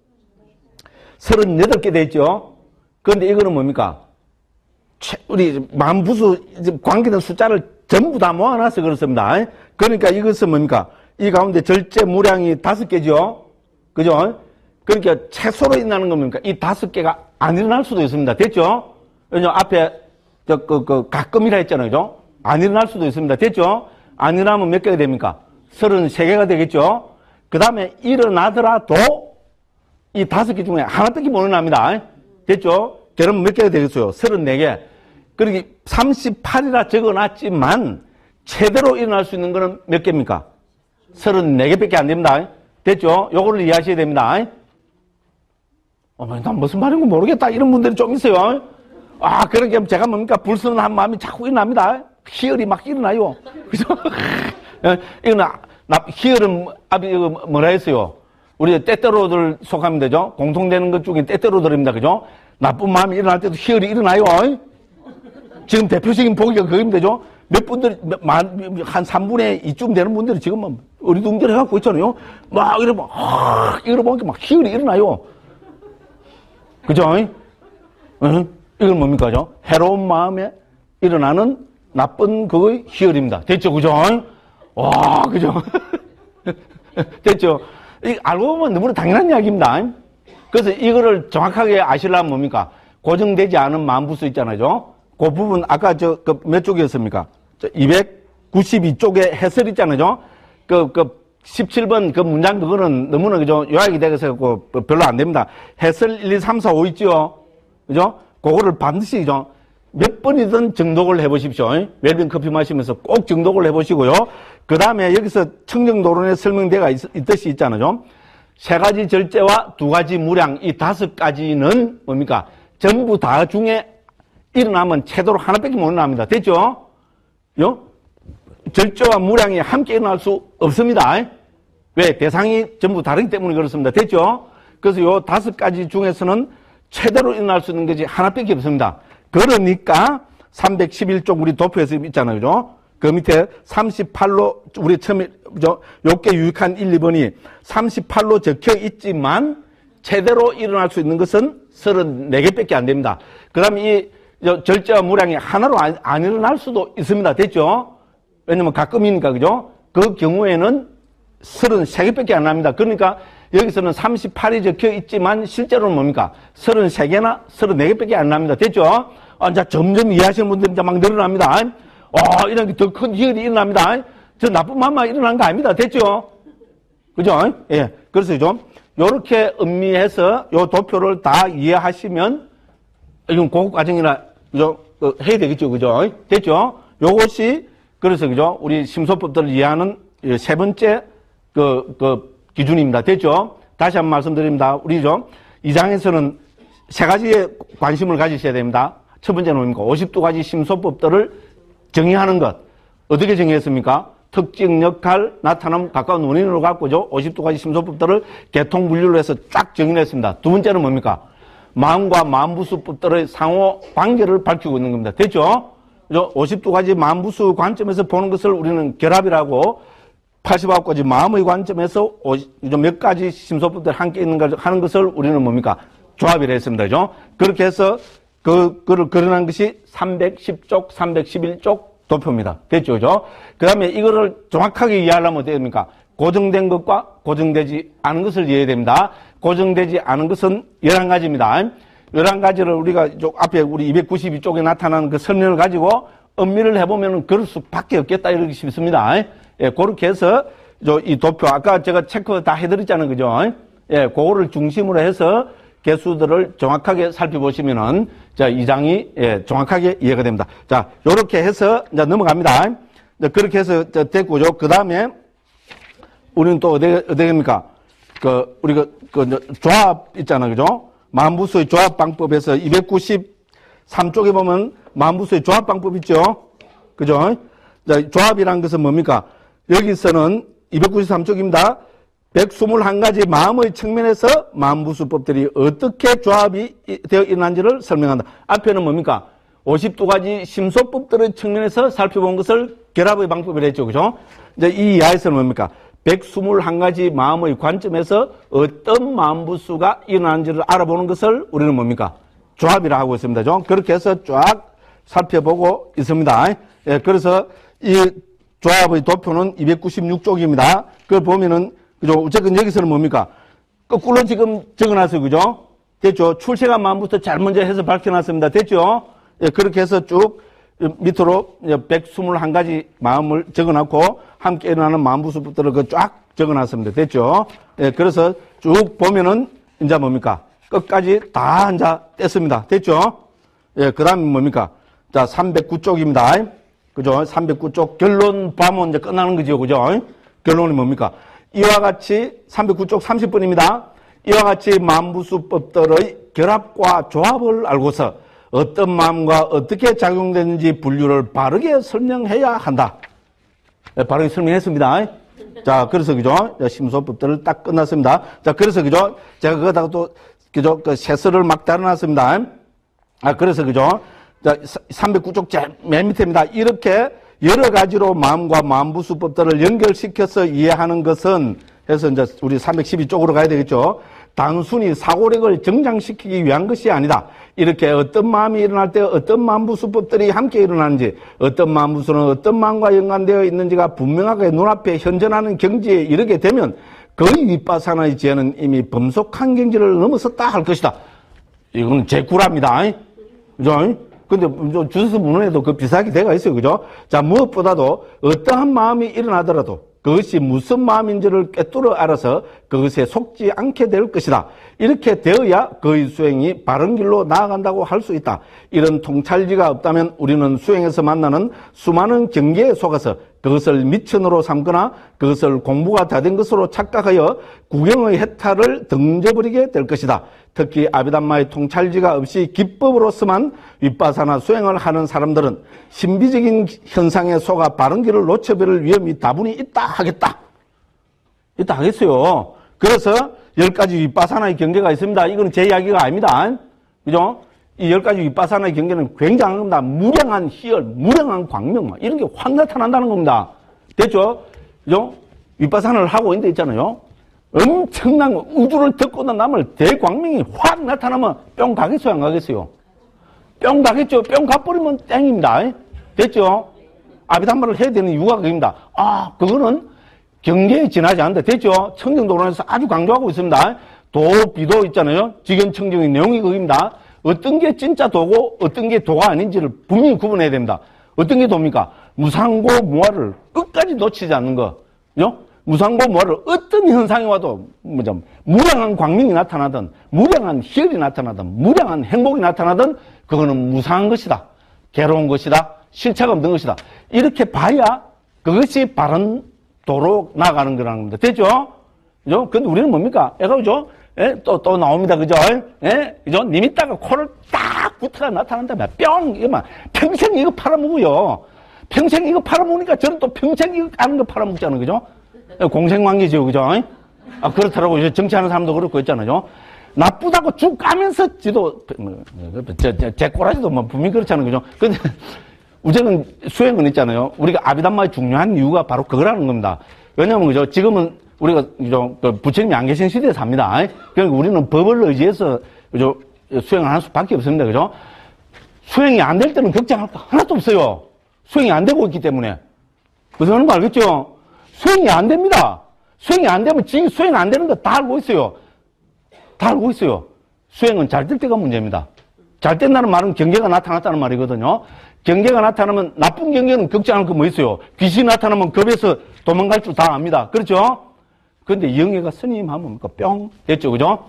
서른여덟 개 돼 있죠. 그런데 이거는 뭡니까? 우리 만부수 관계된 숫자를 전부 다 모아놔서 그렇습니다. 그러니까 이것은 뭡니까? 이 가운데 절제 무량이 다섯 개죠. 그죠? 그러니까 최소로 일어나는 겁니까? 이 다섯 개가 안 일어날 수도 있습니다. 됐죠? 왜냐면 앞에 저, 그, 그, 가끔이라 했잖아요. 그죠? 안 일어날 수도 있습니다. 됐죠? 안 일어나면 몇 개가 됩니까? 서른세 개가 되겠죠? 그 다음에 일어나더라도 이 다섯 개 중에 하나밖에 못 일어납니다. 됐죠? 그러면 몇 개가 되겠어요? 서른네 개. 그러기 삼십팔이라 적어놨지만 최대로 일어날 수 있는 거는 몇 개입니까? 서른네 개밖에 안 됩니다. 됐죠? 요거를 이해하셔야 됩니다. 어머, 난 무슨 말인지 모르겠다. 이런 분들이 좀 있어요. 아, 그러니까 제가 뭡니까? 불순한 마음이 자꾸 일어납니다. 희열이 막 일어나요. 그죠? 이거는, 나, 희열은, 아비, 이거 뭐라 했어요? 우리 때때로들 속하면 되죠? 공통되는 것 중에 때때로들입니다. 그죠? 나쁜 마음이 일어날 때도 희열이 일어나요. 지금 대표적인 보기가 그겁니다. 되죠? 몇 분들이, 한 삼분의 이쯤 되는 분들이 지금 막 어리둥절 해갖고 있잖아요. 막 이러면, 아, 이러면 막 희열이 일어나요. 그죠? 응? 이건 뭡니까? 죠? 해로운 마음에 일어나는 나쁜 그의 희열입니다. 됐죠? 그죠? 와, 그죠? 됐죠? 이 알고 보면 너무나 당연한 이야기입니다. 그래서 이거를 정확하게 아시려면 뭡니까? 고정되지 않은 만부수 있잖아요. 그 부분, 아까 저, 그 몇 쪽이었습니까? 저 이백구십이 쪽에 해설 있잖아요. 그, 그, 십칠 번 그 문장 그거는 너무나 그죠? 요약이 돼서 별로 안 됩니다. 해설 일, 이, 삼, 사, 오 있죠? 그죠? 그거를 반드시 죠 몇 번이든 정독을 해보십시오. 웰빙 커피 마시면서 꼭 정독을 해보시고요. 그 다음에 여기서 청정도론의 설명대가 있, 있듯이 있잖아요. 세 가지 절제와 두 가지 무량, 이 다섯 가지는 뭡니까? 전부 다 중에 일어나면 최대로 하나밖에 못 일어납니다. 됐죠? 요? 절제와 무량이 함께 일어날 수 없습니다. 왜? 대상이 전부 다르기 때문에 그렇습니다. 됐죠? 그래서 요 다섯 가지 중에서는 최대로 일어날 수 있는 것이 하나밖에 없습니다. 그러니까 삼백십일 쪽 우리 도표에서 있잖아요. 그죠? 그 밑에 삼십팔로 우리 처음에 저 욕계 유익한 일, 이 번이 삼십팔로 적혀 있지만 최대로 일어날 수 있는 것은 서른네 개밖에 안 됩니다. 그 다음에 이 절제와 무량이 하나로 안, 안 일어날 수도 있습니다. 됐죠? 왜냐면 가끔이니까, 그죠? 그 경우에는 서른세 개밖에 안 납니다. 그러니까 여기서는 삼십팔이 적혀 있지만 실제로는 뭡니까? 서른세 개나 서른네 개밖에 안 납니다. 됐죠? 아, 자, 점점 이해하시는 분들이 이제 막 늘어납니다. 아, 이런 더 큰 희열이 일어납니다. 저 나쁜 마음만 일어난 거 아닙니다. 됐죠? 그죠? 예. 그래서 좀, 요렇게 음미해서 요 도표를 다 이해하시면, 이건 고급 과정이라, 그죠? 그, 해야 되겠죠. 그죠? 됐죠? 요것이, 그래서, 그죠? 우리 심소법들을 이해하는 세 번째, 그, 그, 기준입니다. 됐죠? 다시 한번 말씀드립니다. 우리 좀, 이 장에서는 세 가지의 관심을 가지셔야 됩니다. 첫 번째는 뭡니까? 오십이 가지 심소법들을 정의하는 것. 어떻게 정의했습니까? 특징, 역할, 나타남, 가까운 원인으로 갖고죠. 오십이 가지 심소법들을 계통 분류로 해서 쫙 정의했습니다. 두 번째는 뭡니까? 마음과 마음부수법들의 상호 관계를 밝히고 있는 겁니다. 됐죠? 오십이 가지 마음부수 관점에서 보는 것을 우리는 결합이라고, 팔십구 가지 마음의 관점에서 몇 가지 심소법들 함께 있는 걸 하는 것을 우리는 뭡니까? 조합이라 했습니다. 그죠? 그렇게 해서 그, 그를 그려낸 것이 삼백십 쪽, 삼백십일 쪽 도표입니다. 됐죠? 그죠? 그 다음에 이거를 정확하게 이해하려면 어떻게 됩니까? 고정된 것과 고정되지 않은 것을 이해해야 됩니다. 고정되지 않은 것은 열한 가지입니다. 열한 가지를 우리가 앞에 우리 이백구십이 쪽에 나타나는 그 설명을 가지고 음미를 해보면 그럴 수밖에 없겠다 이러기 쉽습니다. 예, 그렇게 해서 이 도표 아까 제가 체크 다 해드렸잖아요, 그죠? 예, 그거를 중심으로 해서 개수들을 정확하게 살펴보시면은 자, 이 장이 예, 정확하게 이해가 됩니다. 자, 요렇게 해서 이제 넘어갑니다. 이제 그렇게 해서 됐고요. 그 다음에 우리는 또 어디 어디입니까? 그 우리가 그 조합 있잖아요, 그죠? 만부수의 조합 방법에서 이백구십삼 쪽에 보면 만부수의 조합 방법 있죠, 그죠? 자, 조합이란 것은 뭡니까? 여기서는 이백구십삼 쪽입니다. 백이십일 가지 마음의 측면에서 만부수법들이 어떻게 조합이 되어 있는지를 설명한다. 앞에는 뭡니까? 오십이 가지 심소법들의 측면에서 살펴본 것을 결합의 방법이라 했죠, 그죠? 이제 이 이하에서는 뭡니까? 백이십일 가지 마음의 관점에서 어떤 만부수가 일어나는지를 알아보는 것을 우리는 뭡니까? 조합이라 하고 있습니다. 죠? 그렇게 해서 쫙 살펴보고 있습니다. 예, 그래서 이 조합의 도표는 이백구십육 쪽입니다. 그걸 보면은, 그죠? 어쨌든 여기서는 뭡니까? 거꾸로 지금 적어놨어요. 그죠? 됐죠? 출생한 마음부터 잘 먼저 해서 밝혀놨습니다. 됐죠? 예, 그렇게 해서 쭉 밑으로 백이십일 가지 마음을 적어놨고, 함께 일어나는 마음부수법들을 그 쫙 적어놨습니다. 됐죠? 예, 그래서 쭉 보면은, 이제 뭡니까? 끝까지 다 이제 뗐습니다. 됐죠? 예, 그 다음에 뭡니까? 자, 삼백구 쪽입니다. 그죠? 삼백구 쪽 결론 보면 이제 끝나는 거죠. 그죠? 결론이 뭡니까? 이와 같이 삼백구 쪽 삼십 번입니다. 이와 같이 만부수법들의 결합과 조합을 알고서 어떤 마음과 어떻게 작용되는지 분류를 바르게 설명해야 한다. 네, 바르게 설명했습니다. 자, 그래서 그죠? 심소법들을 딱 끝났습니다. 자, 그래서 그죠? 제가 그거다가 또 그죠? 그 세서를 막 달아놨습니다. 아, 그래서 그죠? 자, 삼백구 쪽 맨 밑에입니다. 이렇게 여러 가지로 마음과 만부수법들을 연결시켜서 이해하는 것은 해서 이제 우리 삼백십이 쪽으로 가야 되겠죠. 단순히 사고력을 정장시키기 위한 것이 아니다. 이렇게 어떤 마음이 일어날 때 어떤 만부수법들이 함께 일어나는지, 어떤 만부수는 어떤 마음과 연관되어 있는지가 분명하게 눈앞에 현존하는 경지에 이르게 되면 거의 윗바사나의 지혜는 이미 범속한 경지를 넘어섰다 할 것이다. 이건 제 구랍니다. 그죠? 근데 주스 문헌에도 그 비슷하게 되어 있어요. 그죠? 자, 무엇보다도 어떠한 마음이 일어나더라도 그것이 무슨 마음인지를 꿰뚫어 알아서 그것에 속지 않게 될 것이다. 이렇게 되어야 그의 수행이 바른 길로 나아간다고 할 수 있다. 이런 통찰지가 없다면 우리는 수행에서 만나는 수많은 경계에 속아서 그것을 미천으로 삼거나 그것을 공부가 다 된 것으로 착각하여 구경의 해탈을 던져버리게 될 것이다. 특히 아비담마의 통찰지가 없이 기법으로서만 윗바사나 수행을 하는 사람들은 신비적인 현상에 속아 바른 길을 놓쳐버릴 위험이 다분히 있다 하겠다. 있다 하겠어요. 그래서 열 가지 윗바사나의 경계가 있습니다. 이거는 제 이야기가 아닙니다. 그죠? 이 열 가지 윗바사나의 경계는 굉장한 겁니다. 무량한 희열, 무량한 광명, 이런 게 확 나타난다는 겁니다. 됐죠? 그죠? 윗바사나를 하고 있는 데 있잖아요. 엄청난 우주를 덮고는 남을 대광명이 확 나타나면 뿅 가겠어요, 안 가겠어요? 뿅 가겠죠? 뿅 가버리면 땡입니다. 됐죠? 아비담마를 해야 되는 이유가 그겁니다. 아, 그거는 경계에 지나지 않는다. 됐죠? 청정도론에서 아주 강조하고 있습니다. 도, 비도 있잖아요. 직연청정의 내용이 그겁니다. 어떤 게 진짜 도고 어떤 게 도가 아닌지를 분명히 구분해야 됩니다. 어떤 게 도입니까? 무상고 무아를 끝까지 놓치지 않는 거. 그죠? 무상고 무아를 어떤 현상이 와도 뭐죠? 무량한 광명이 나타나든 무량한 희열이 나타나든 무량한 행복이 나타나든 그거는 무상한 것이다. 괴로운 것이다. 실체가 없는 것이다. 이렇게 봐야 그것이 바른 도로 나가는 거라는 겁니다. 됐죠? 그죠? 근데 우리는 뭡니까? 애가 그죠? 예? 또, 또 나옵니다. 그죠? 예? 그죠? 님 있다가 코를 딱 붙어가 나타난다면 뿅! 이거만 평생 이거 팔아먹어요. 평생 이거 팔아먹으니까 저는 또 평생 이거 까는 거 팔아먹잖아요. 그죠? 공생관계죠. 그죠? 아, 그렇더라고요. 정치하는 사람도 그렇고 있잖아요. 나쁘다고 쭉 까면서 지도, 제, 제, 제 꼬라지도 뭐 분명히 그렇잖아요. 그죠? 근데, 우선은 수행은 있잖아요. 우리가 아비담마의 중요한 이유가 바로 그거라는 겁니다. 왜냐면, 그죠? 지금은 우리가, 그죠? 부처님이 안 계신 시대에 삽니다. 그러니까 우리는 법을 의지해서, 그죠? 수행을 할 수밖에 없습니다. 그죠? 수행이 안 될 때는 걱정할 거 하나도 없어요. 수행이 안 되고 있기 때문에. 무슨 말인지 알겠죠? 수행이 안 됩니다. 수행이 안 되면 지금 수행 안 되는 거 다 알고 있어요. 다 알고 있어요. 수행은 잘 될 때가 문제입니다. 잘 된다는 말은 경계가 나타났다는 말이거든요. 경계가 나타나면 나쁜 경계는 겪지 않을 거 뭐 있어요. 귀신이 나타나면 겁에서 도망갈 줄 다 압니다. 그렇죠? 근데 영예가 스님 하면 뭡니까? 뿅 됐죠, 그죠?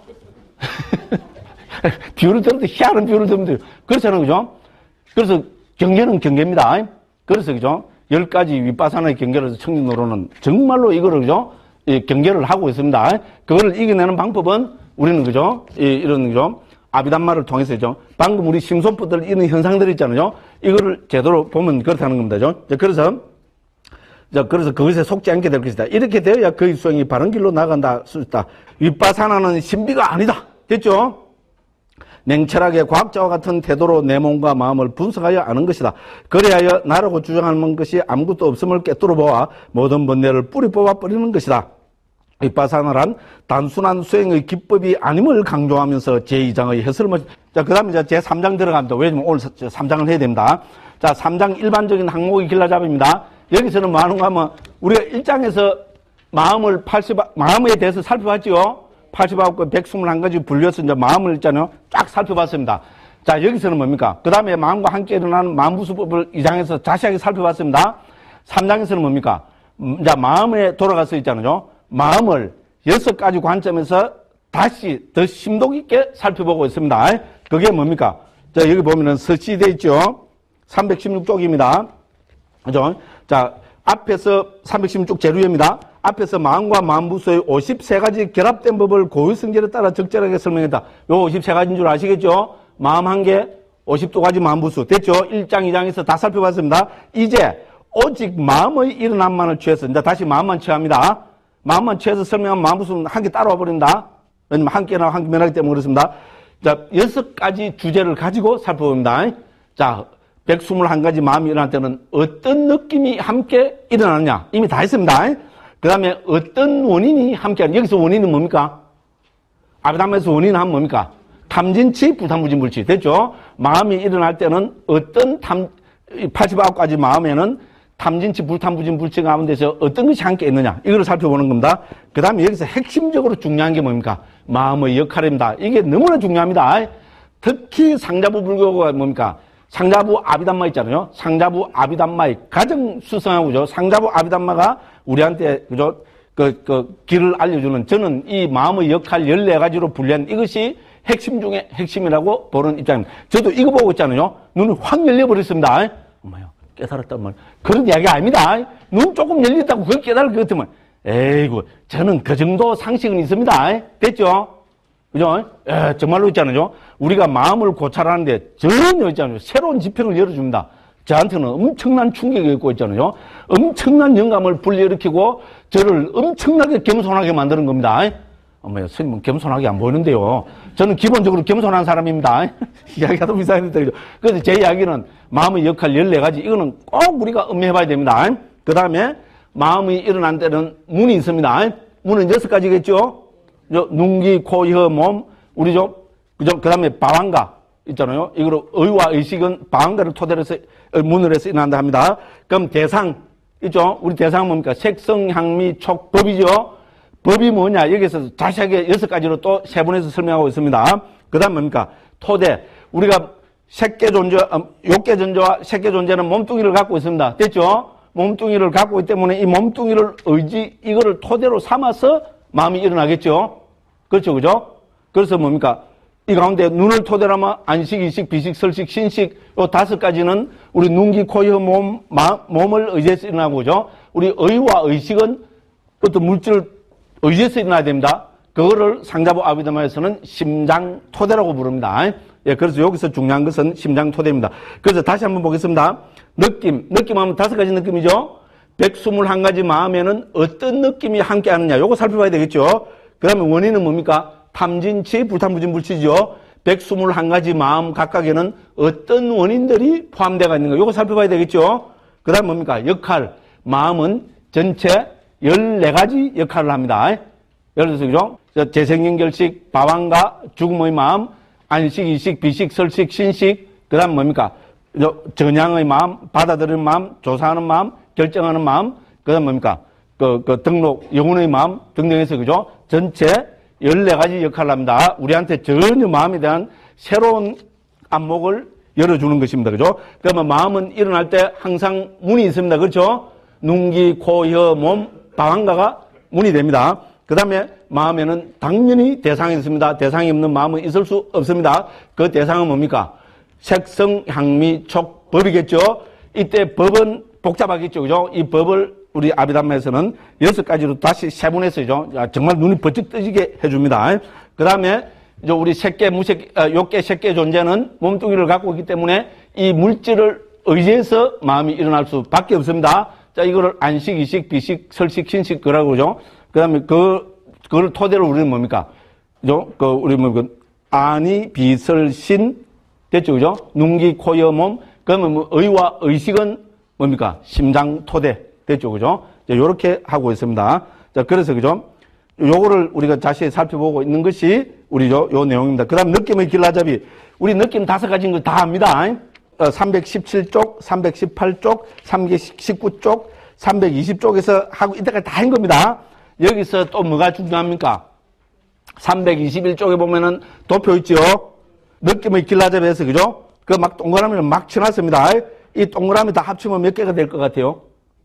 비유를 들어도 희한한 비유를 들으면 돼요. 그렇잖아요, 그죠? 그래서 경계는 경계입니다. 그래서 그죠? 열 가지 윗바사나의 경계를 청진노로는 정말로 이거를 그죠? 이 경계를 하고 있습니다. 그거를 이겨내는 방법은 우리는 그죠? 이, 이런 그죠? 아비담마를 통해서죠. 방금 우리 심소법들 이런 현상들이 있잖아요. 이거를 제대로 보면 그렇다는 겁니다. 그죠? 그래서 자, 그래서 그것에 속지 않게 될 것이다. 이렇게 되어야 그의 수행이 바른 길로 나간다 수 있다. 윗바사나는 신비가 아니다. 됐죠? 냉철하게 과학자와 같은 태도로 내 몸과 마음을 분석하여 아는 것이다. 그래야 나라고 주장하는 것이 아무것도 없음을 꿰뚫어 보아 모든 번뇌를 뿌리 뽑아 버리는 것이다. 윗바사나란 단순한 수행의 기법이 아님을 강조하면서 제이 장의 해설을 먼저. 자, 그 다음에 이제 제삼 장 들어갑니다. 왜냐면 오늘 삼 장을 해야 됩니다. 자, 삼 장 일반적인 항목이 길라잡입니다. 여기서는 뭐 하는가 하면 우리가 일 장에서 마음을 팔십, 마음에 대해서 살펴봤죠. 팔십구, 백이십일 가지 분류해서 이제 마음을 있잖아요. 쫙 살펴봤습니다. 자, 여기서는 뭡니까? 그 다음에 마음과 함께 일어나는 마음부수법을 이 장에서 자세하게 살펴봤습니다. 삼 장에서는 뭡니까? 이제 마음에 돌아가서 있잖아요. 마음을 여섯 가지 관점에서 다시 더 심도 깊게 살펴보고 있습니다. 그게 뭡니까? 자, 여기 보면은 서치되어 있죠. 삼백십육 쪽입니다. 그죠? 자, 앞에서 삼백십육 쪽 제루입니다. 앞에서 마음과 마음부수의 오십삼 가지 결합된 법을 고유 성질에 따라 적절하게 설명했다. 요 오십삼 가지인 줄 아시겠죠? 마음 한 개, 오십이 가지 마음부수. 됐죠? 일 장, 이 장에서 다 살펴봤습니다. 이제 오직 마음의 일어남만을 취해서, 이제 다시 마음만 취합니다. 마음만 취해서 설명한 마음부수는 한 개 따라와 버린다. 왜냐면 한 개나 한 개 면하기 때문에 그렇습니다. 자, 여섯 가지 주제를 가지고 살펴봅니다. 자, 백이십일 가지 마음이 일어날 때는 어떤 느낌이 함께 일어나느냐. 이미 다 했습니다. 그 다음에 어떤 원인이 함께 하느냐. 여기서 원인은 뭡니까? 아비담에서 원인은 하면 뭡니까? 탐진치, 불탐부진불치. 됐죠? 마음이 일어날 때는 어떤 탐, 팔십구 가지 마음에는 탐진치, 불탐부진불치 가운데서 어떤 것이 함께 있느냐. 이걸 살펴보는 겁니다. 그 다음에 여기서 핵심적으로 중요한 게 뭡니까? 마음의 역할입니다. 이게 너무나 중요합니다. 특히 상자부 불교가 뭡니까? 상자부 아비담마 있잖아요. 상자부 아비담마의 가장 수성하고죠. 상자부 아비담마가 우리한테 그죠? 그, 그 길을 알려주는, 저는 이 마음의 역할 열네 가지로 분류한 이것이 핵심 중에 핵심이라고 보는 입장입니다. 저도 이거 보고 있잖아요. 눈을 확 열려버렸습니다. 엄마요, 깨달았단 말. 그런 이야기 아닙니다. 눈 조금 열렸다고 그걸 깨달을 것 같으면, 에이구, 저는 그 정도 상식은 있습니다. 됐죠? 그죠? 에, 정말로 있잖아요. 우리가 마음을 고찰하는데 전혀 있잖아요. 새로운 지평을 열어줍니다. 저한테는 엄청난 충격이 있고 있잖아요. 엄청난 영감을 불러일으키고 저를 엄청나게 겸손하게 만드는 겁니다. 어머야, 스님은 겸손하게 안 보이는데요. 저는 기본적으로 겸손한 사람입니다. 이야기가 좀 이상했는데. 그래서 제 이야기는 마음의 역할 열네 가지. 이거는 꼭 우리가 음미해봐야 됩니다. 그 다음에 마음이 일어난 데는 문이 있습니다. 문은 여섯 가지겠죠? 눈, 귀, 코, 혀, 몸, 우리죠? 그죠? 그 다음에 방황가 있잖아요. 이거로 의와 의식은 방황가를 토대로 해서, 문을 해서 일어난다 합니다. 그럼 대상, 있죠? 우리 대상은 뭡니까? 색성, 향미, 촉, 법이죠? 법이 뭐냐? 여기서 자세하게 여섯 가지로 또 세분해서 설명하고 있습니다. 그 다음 뭡니까? 토대. 우리가 색계 존재, 욕계 존재와 색계 존재는 몸뚱이를 갖고 있습니다. 됐죠? 몸뚱이를 갖고 있기 때문에 이 몸뚱이를 의지, 이거를 토대로 삼아서 마음이 일어나겠죠? 그렇죠, 그죠? 그래서 뭡니까? 이 가운데 눈을 토대로 하면 안식, 이식, 비식, 설식, 신식, 요 다섯 가지는 우리 눈, 귀, 코, 혀, 몸, 마, 몸을 의지해서 일어나고, 그죠? 우리 의와 의식은 어떤 물질을 의지해서 일어나야 됩니다. 그거를 상자부 아비담마에서는 심장 토대라고 부릅니다. 예, 그래서 여기서 중요한 것은 심장 토대입니다. 그래서 다시 한번 보겠습니다. 느낌, 느낌 하면 다섯 가지 느낌이죠? 백이십일 가지 마음에는 어떤 느낌이 함께 하느냐. 요거 살펴봐야 되겠죠? 그 다음에 원인은 뭡니까? 탐진치, 불탐부진불치죠. 백이십일 가지 마음 각각에는 어떤 원인들이 포함되어 있는가. 요거 살펴봐야 되겠죠? 그 다음에 뭡니까? 역할. 마음은 전체 열네 가지 역할을 합니다. 예를 들어서, 그죠? 재생연결식, 방황가, 죽음의 마음, 안식, 이식, 비식, 설식, 신식, 그 다음 뭡니까? 전향의 마음, 받아들이는 마음, 조사하는 마음, 결정하는 마음, 그 다음 뭡니까? 그, 그 등록, 영혼의 마음 등등해서, 그죠? 전체 열네 가지 역할을 합니다. 우리한테 전혀 마음에 대한 새로운 안목을 열어주는 것입니다. 그죠? 그러면 마음은 일어날 때 항상 문이 있습니다. 그렇죠? 눈, 귀, 코, 혀, 몸, 방안가가 문이 됩니다. 그 다음에 마음에는 당연히 대상이 있습니다. 대상이 없는 마음은 있을 수 없습니다. 그 대상은 뭡니까? 색성, 향미, 촉, 법이겠죠? 이때 법은 복잡하겠죠. 그죠? 이 법을 우리 아비담마에서는 여섯 가지로 다시 세분했어요. 정말 눈이 번쩍 뜨지게 해줍니다. 그 다음에 우리 색계, 무색, 욕계, 색계 존재는 몸뚱이를 갖고 있기 때문에 이 물질을 의지해서 마음이 일어날 수밖에 없습니다. 자, 이거를 안식, 이식, 비식, 설식, 신식, 그라고 그러죠. 그 다음에 그, 그걸 토대로 우리는 뭡니까? 그죠? 그, 우리 뭐, 그, 아니, 비, 설, 신, 됐죠. 그죠? 눈기, 코, 여, 몸. 그러면 뭐, 의와 의식은 뭡니까? 심장, 토대. 됐죠. 그죠? 자, 요렇게 하고 있습니다. 자, 그래서, 그죠? 요거를 우리가 자세히 살펴보고 있는 것이 우리 요, 요 내용입니다. 그 다음 느낌의 길라잡이. 우리 느낌 다섯 가지인 거 다 합니다. 어, 삼백십칠 쪽, 삼백십팔 쪽, 삼백십구 쪽, 삼백이십 쪽에서 하고 이때까지 다 한 겁니다. 여기서 또 뭐가 중요합니까? 삼백이십일 쪽에 보면은 도표 있죠? 느낌의 길라잡이에서, 그죠? 그 막 동그라미를 막 쳐놨습니다. 이 동그라미 다 합치면 몇 개가 될 것 같아요?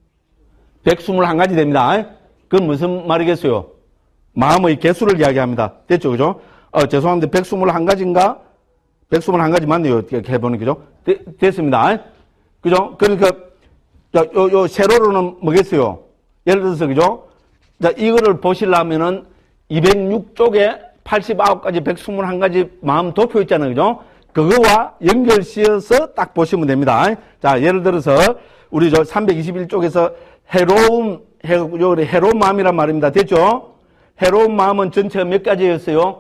백이십일 가지 됩니다. 그건 무슨 말이겠어요? 마음의 개수를 이야기합니다. 됐죠? 그죠? 어, 죄송합니다. 백이십일 가지인가? 백이십일 가지 맞네요. 어떻게 해보는, 그죠? 되, 됐습니다. 그죠? 그러니까, 자, 요, 요, 세로로는 뭐겠어요? 예를 들어서, 그죠? 자, 이거를 보시려면은 이백육 쪽에 팔십구 가지, 백이십일 가지 마음 도표 있잖아요. 그죠? 그거와 연결 지어서 딱 보시면 됩니다. 자, 예를 들어서, 우리 저 삼백이십일 쪽에서 해로운, 해, 요, 해로운 마음이란 말입니다. 됐죠? 해로운 마음은 전체가 몇 가지였어요?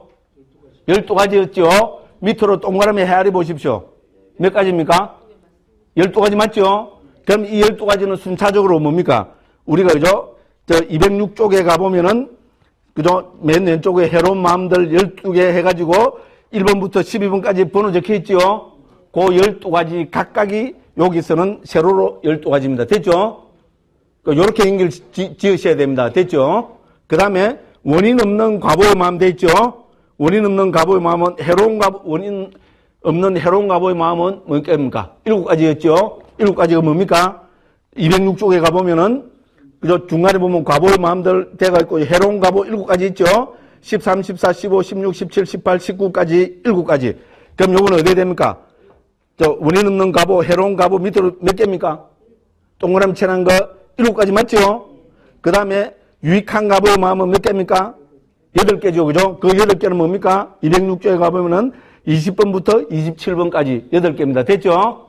열두 가지였죠? 밑으로 동그라미 헤아리 보십시오. 몇 가지입니까? 열두 가지 맞죠? 그럼 이 열두 가지는 순차적으로 뭡니까? 우리가, 그죠? 저 이백육 쪽에 가보면은, 그죠? 맨 왼쪽에 해로운 마음들 열두 개 해가지고 일 번부터 십이 번까지 번호 적혀 있죠? 그 열두 가지 각각이 여기서는 세로로 열두 가지입니다. 됐죠? 요렇게 연결 지, 지으셔야 됩니다. 됐죠? 그 다음에 원인 없는 과보의 마음 돼 있죠? 원인 없는 과보의 마음은 해로운 과보, 원인 없는 해로운 과보의 마음은 뭡니까? 일곱 가지였죠? 일곱 가지가 뭡니까? 이백육 쪽에 가보면은, 그죠? 중간에 보면 과보의 마음들 대가 있고, 해로운 과보 일곱 가지 있죠? 십삼, 십사, 십오, 십육, 십칠, 십팔, 십구까지, 일곱 가지. 그럼 요거는 어디에 됩니까? 저, 원인 없는 과보, 해로운 과보 밑으로 몇 개입니까? 동그라미 칠한 거 일곱 가지 맞죠? 그 다음에 유익한 과보의 마음은 몇 개입니까? 여덟 개죠. 그죠? 그 여덟 개는 뭡니까? 이백육 쪽에 가보면은 이십 번부터 이십칠 번까지 여덟 개입니다. 됐죠?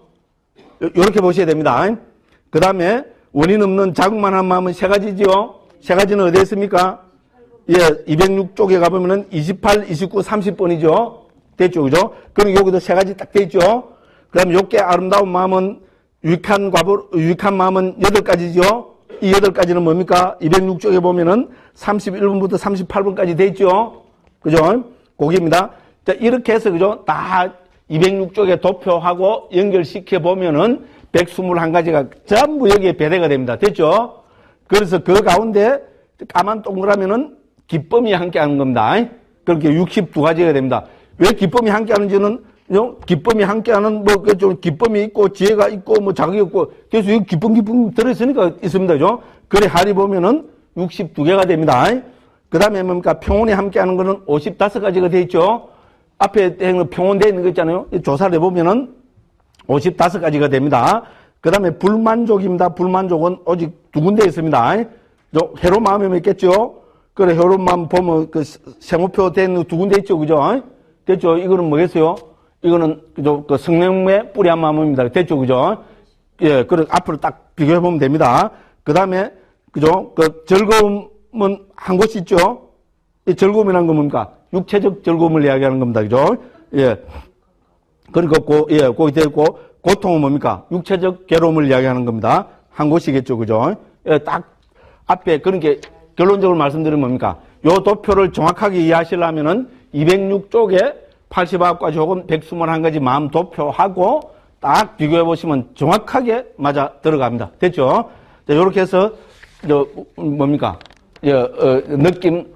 요렇게 보셔야 됩니다. 그 다음에 원인 없는 자극만 한 마음은 세 가지죠? 세 가지는 어디에 있습니까? 예, 이백육 쪽에 가보면은 이십팔, 이십구, 삼십 번이죠? 됐죠? 그죠? 그럼 여기도 세 가지 딱 돼 있죠? 그 다음에 요게 아름다운 마음은 유익한 과보, 유익한 마음은 여덟 가지죠? 이 여덟 가지는 뭡니까? 이백육 쪽에 보면은 삼십일 번부터 삼십팔 번까지 돼 있죠? 그죠? 거기입니다. 자, 이렇게 해서, 그죠? 다 이백육 쪽에 도표하고 연결시켜 보면은 백이십일 가지가 전부 여기에 배대가 됩니다. 됐죠? 그래서 그 가운데 까만 동그라미는 기쁨이 함께 하는 겁니다. 그렇게 육십이 가지가 됩니다. 왜 기쁨이 함께 하는지는, 기쁨이 함께 하는, 뭐, 좀 기쁨이 있고, 지혜가 있고, 뭐, 자격이 있고, 그래서 여기 기쁨, 기쁨 들어있으니까 있습니다. 그죠? 그래, 하리 보면은 육십이 개가 됩니다. 그 다음에 뭡니까? 평온이 함께 하는 거는 오십오 가지가 돼 있죠? 앞에 평온되어 있는 거 있잖아요? 조사를 해보면은 오십오 가지가 됩니다. 그 다음에 불만족입니다. 불만족은 오직 두 군데 있습니다. 해로운 마음이 있겠죠? 그래, 해로운 마음 보면 그 세모표 된 두 군데 있죠? 그죠? 됐죠? 이거는 뭐겠어요? 이거는 그죠? 그 성령의 뿌리한 마음입니다. 됐죠? 그죠? 예, 그래, 앞으로 딱 비교해보면 됩니다. 그 다음에, 그죠? 그 즐거움은 한 곳이 있죠? 이 즐거움이란 건 뭡니까? 육체적 즐거움을 이야기하는 겁니다. 그죠? 예. 그러니까, 고, 예, 거기 되어 있고, 고통은 뭡니까? 육체적 괴로움을 이야기하는 겁니다. 한 곳이겠죠. 그죠? 예, 딱 앞에, 그러니까 결론적으로 말씀드리면 뭡니까? 요 도표를 정확하게 이해하시려면은 이백육 쪽에 팔십구 가지 혹은 백이십일 가지 마음 도표하고 딱 비교해 보시면 정확하게 맞아 들어갑니다. 됐죠? 자, 요렇게 해서, 저, 뭡니까? 예, 어, 느낌,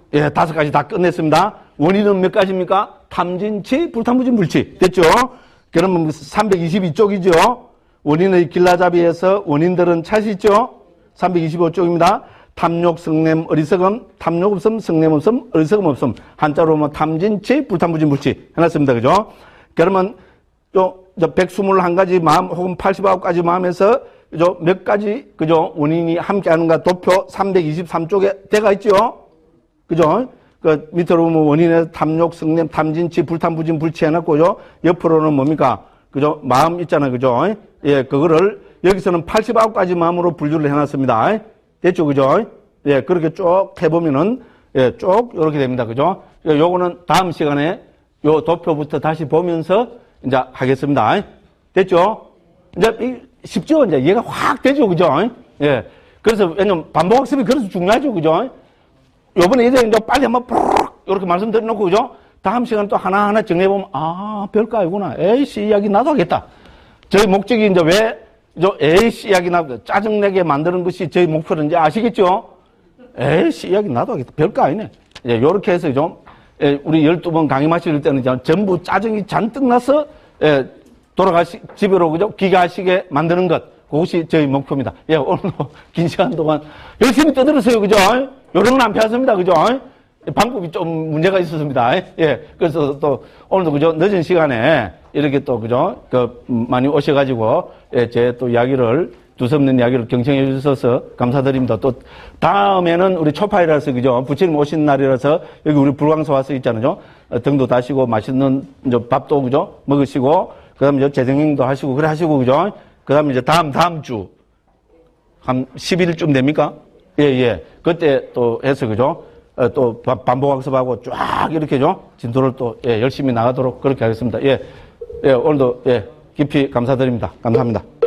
예, 다섯 가지 다 끝냈습니다. 원인은 몇 가지입니까? 탐진치, 불탐부진, 불치. 됐죠? 그러면 삼백이십이 쪽이죠? 원인의 길라잡이에서 원인들은 찾으시죠? 삼백이십오 쪽입니다. 탐욕, 성냄, 어리석음, 탐욕 없음, 성냄 없음, 어리석음 없음. 한자로 뭐 탐진치, 불탐부진, 불치 해놨습니다. 그죠? 그러면 또 백이십일 가지 마음 혹은 팔십구 가지 마음에서 그죠? 몇 가지 그죠? 원인이 함께 하는가 도표 삼백이십삼 쪽에 되어 있죠? 그죠? 그 밑으로 보면 원인에서 탐욕, 성냄, 탐진치, 불탐부진, 불치 해놨고요. 옆으로는 뭡니까? 그죠? 마음 있잖아요. 그죠? 예, 그거를 여기서는 팔십구 가지 마음으로 분류를 해놨습니다. 됐죠? 그죠? 예, 그렇게 쭉 해보면은 예, 쭉 이렇게 됩니다. 그죠? 요거는 다음 시간에 요 도표부터 다시 보면서 이제 하겠습니다. 됐죠? 이제 쉽죠? 이제 이해가 확 되죠? 그죠? 예. 그래서 왜냐면 반복학습이 그래서 중요하죠? 그죠? 요번에 이제 빨리 한번 푸르륵 이렇게 말씀드려놓고, 그죠? 다음 시간에 또 하나하나 정리해보면, 아, 별거 아니구나. 에이씨 이야기 나도 하겠다. 저희 목적이 이제 왜, 저 에이씨 이야기 나도 짜증내게 만드는 것이 저희 목표인지 아시겠죠? 에이씨 이야기 나도 하겠다. 별거 아니네. 예, 요렇게 해서 좀, 예, 우리 열두 번 강의 마실 때는 전부 짜증이 잔뜩 나서, 예, 돌아가시, 집으로, 그죠? 귀가하시게 만드는 것. 그것이 저희 목표입니다. 예, 오늘도 긴 시간 동안 열심히 떠들으세요. 그죠? 요런 건 안 피하습니다. 그죠? 방법이 좀 문제가 있었습니다. 예. 그래서 또 오늘도 그죠? 늦은 시간에 이렇게 또 그죠? 그 많이 오셔가지고 예, 제 또 이야기를 두서없는 이야기를 경청해 주셔서 감사드립니다. 또 다음에는 우리 초파이라서 그죠? 부처님 오신 날이라서 여기 우리 불광소 와서 있잖아요. 등도 다시고 맛있는 밥도 그죠? 먹으시고 그다음에 재정행도 하시고 그래 하시고 그죠? 그다음에 이제 다음 다음 주 한 십 일쯤 됩니까? 예, 예. 그때 또 해서, 그죠? 어, 또 반복학습하고 쫙 이렇게죠? 진도를 또, 예, 열심히 나가도록 그렇게 하겠습니다. 예, 예, 오늘도, 예, 깊이 감사드립니다. 감사합니다.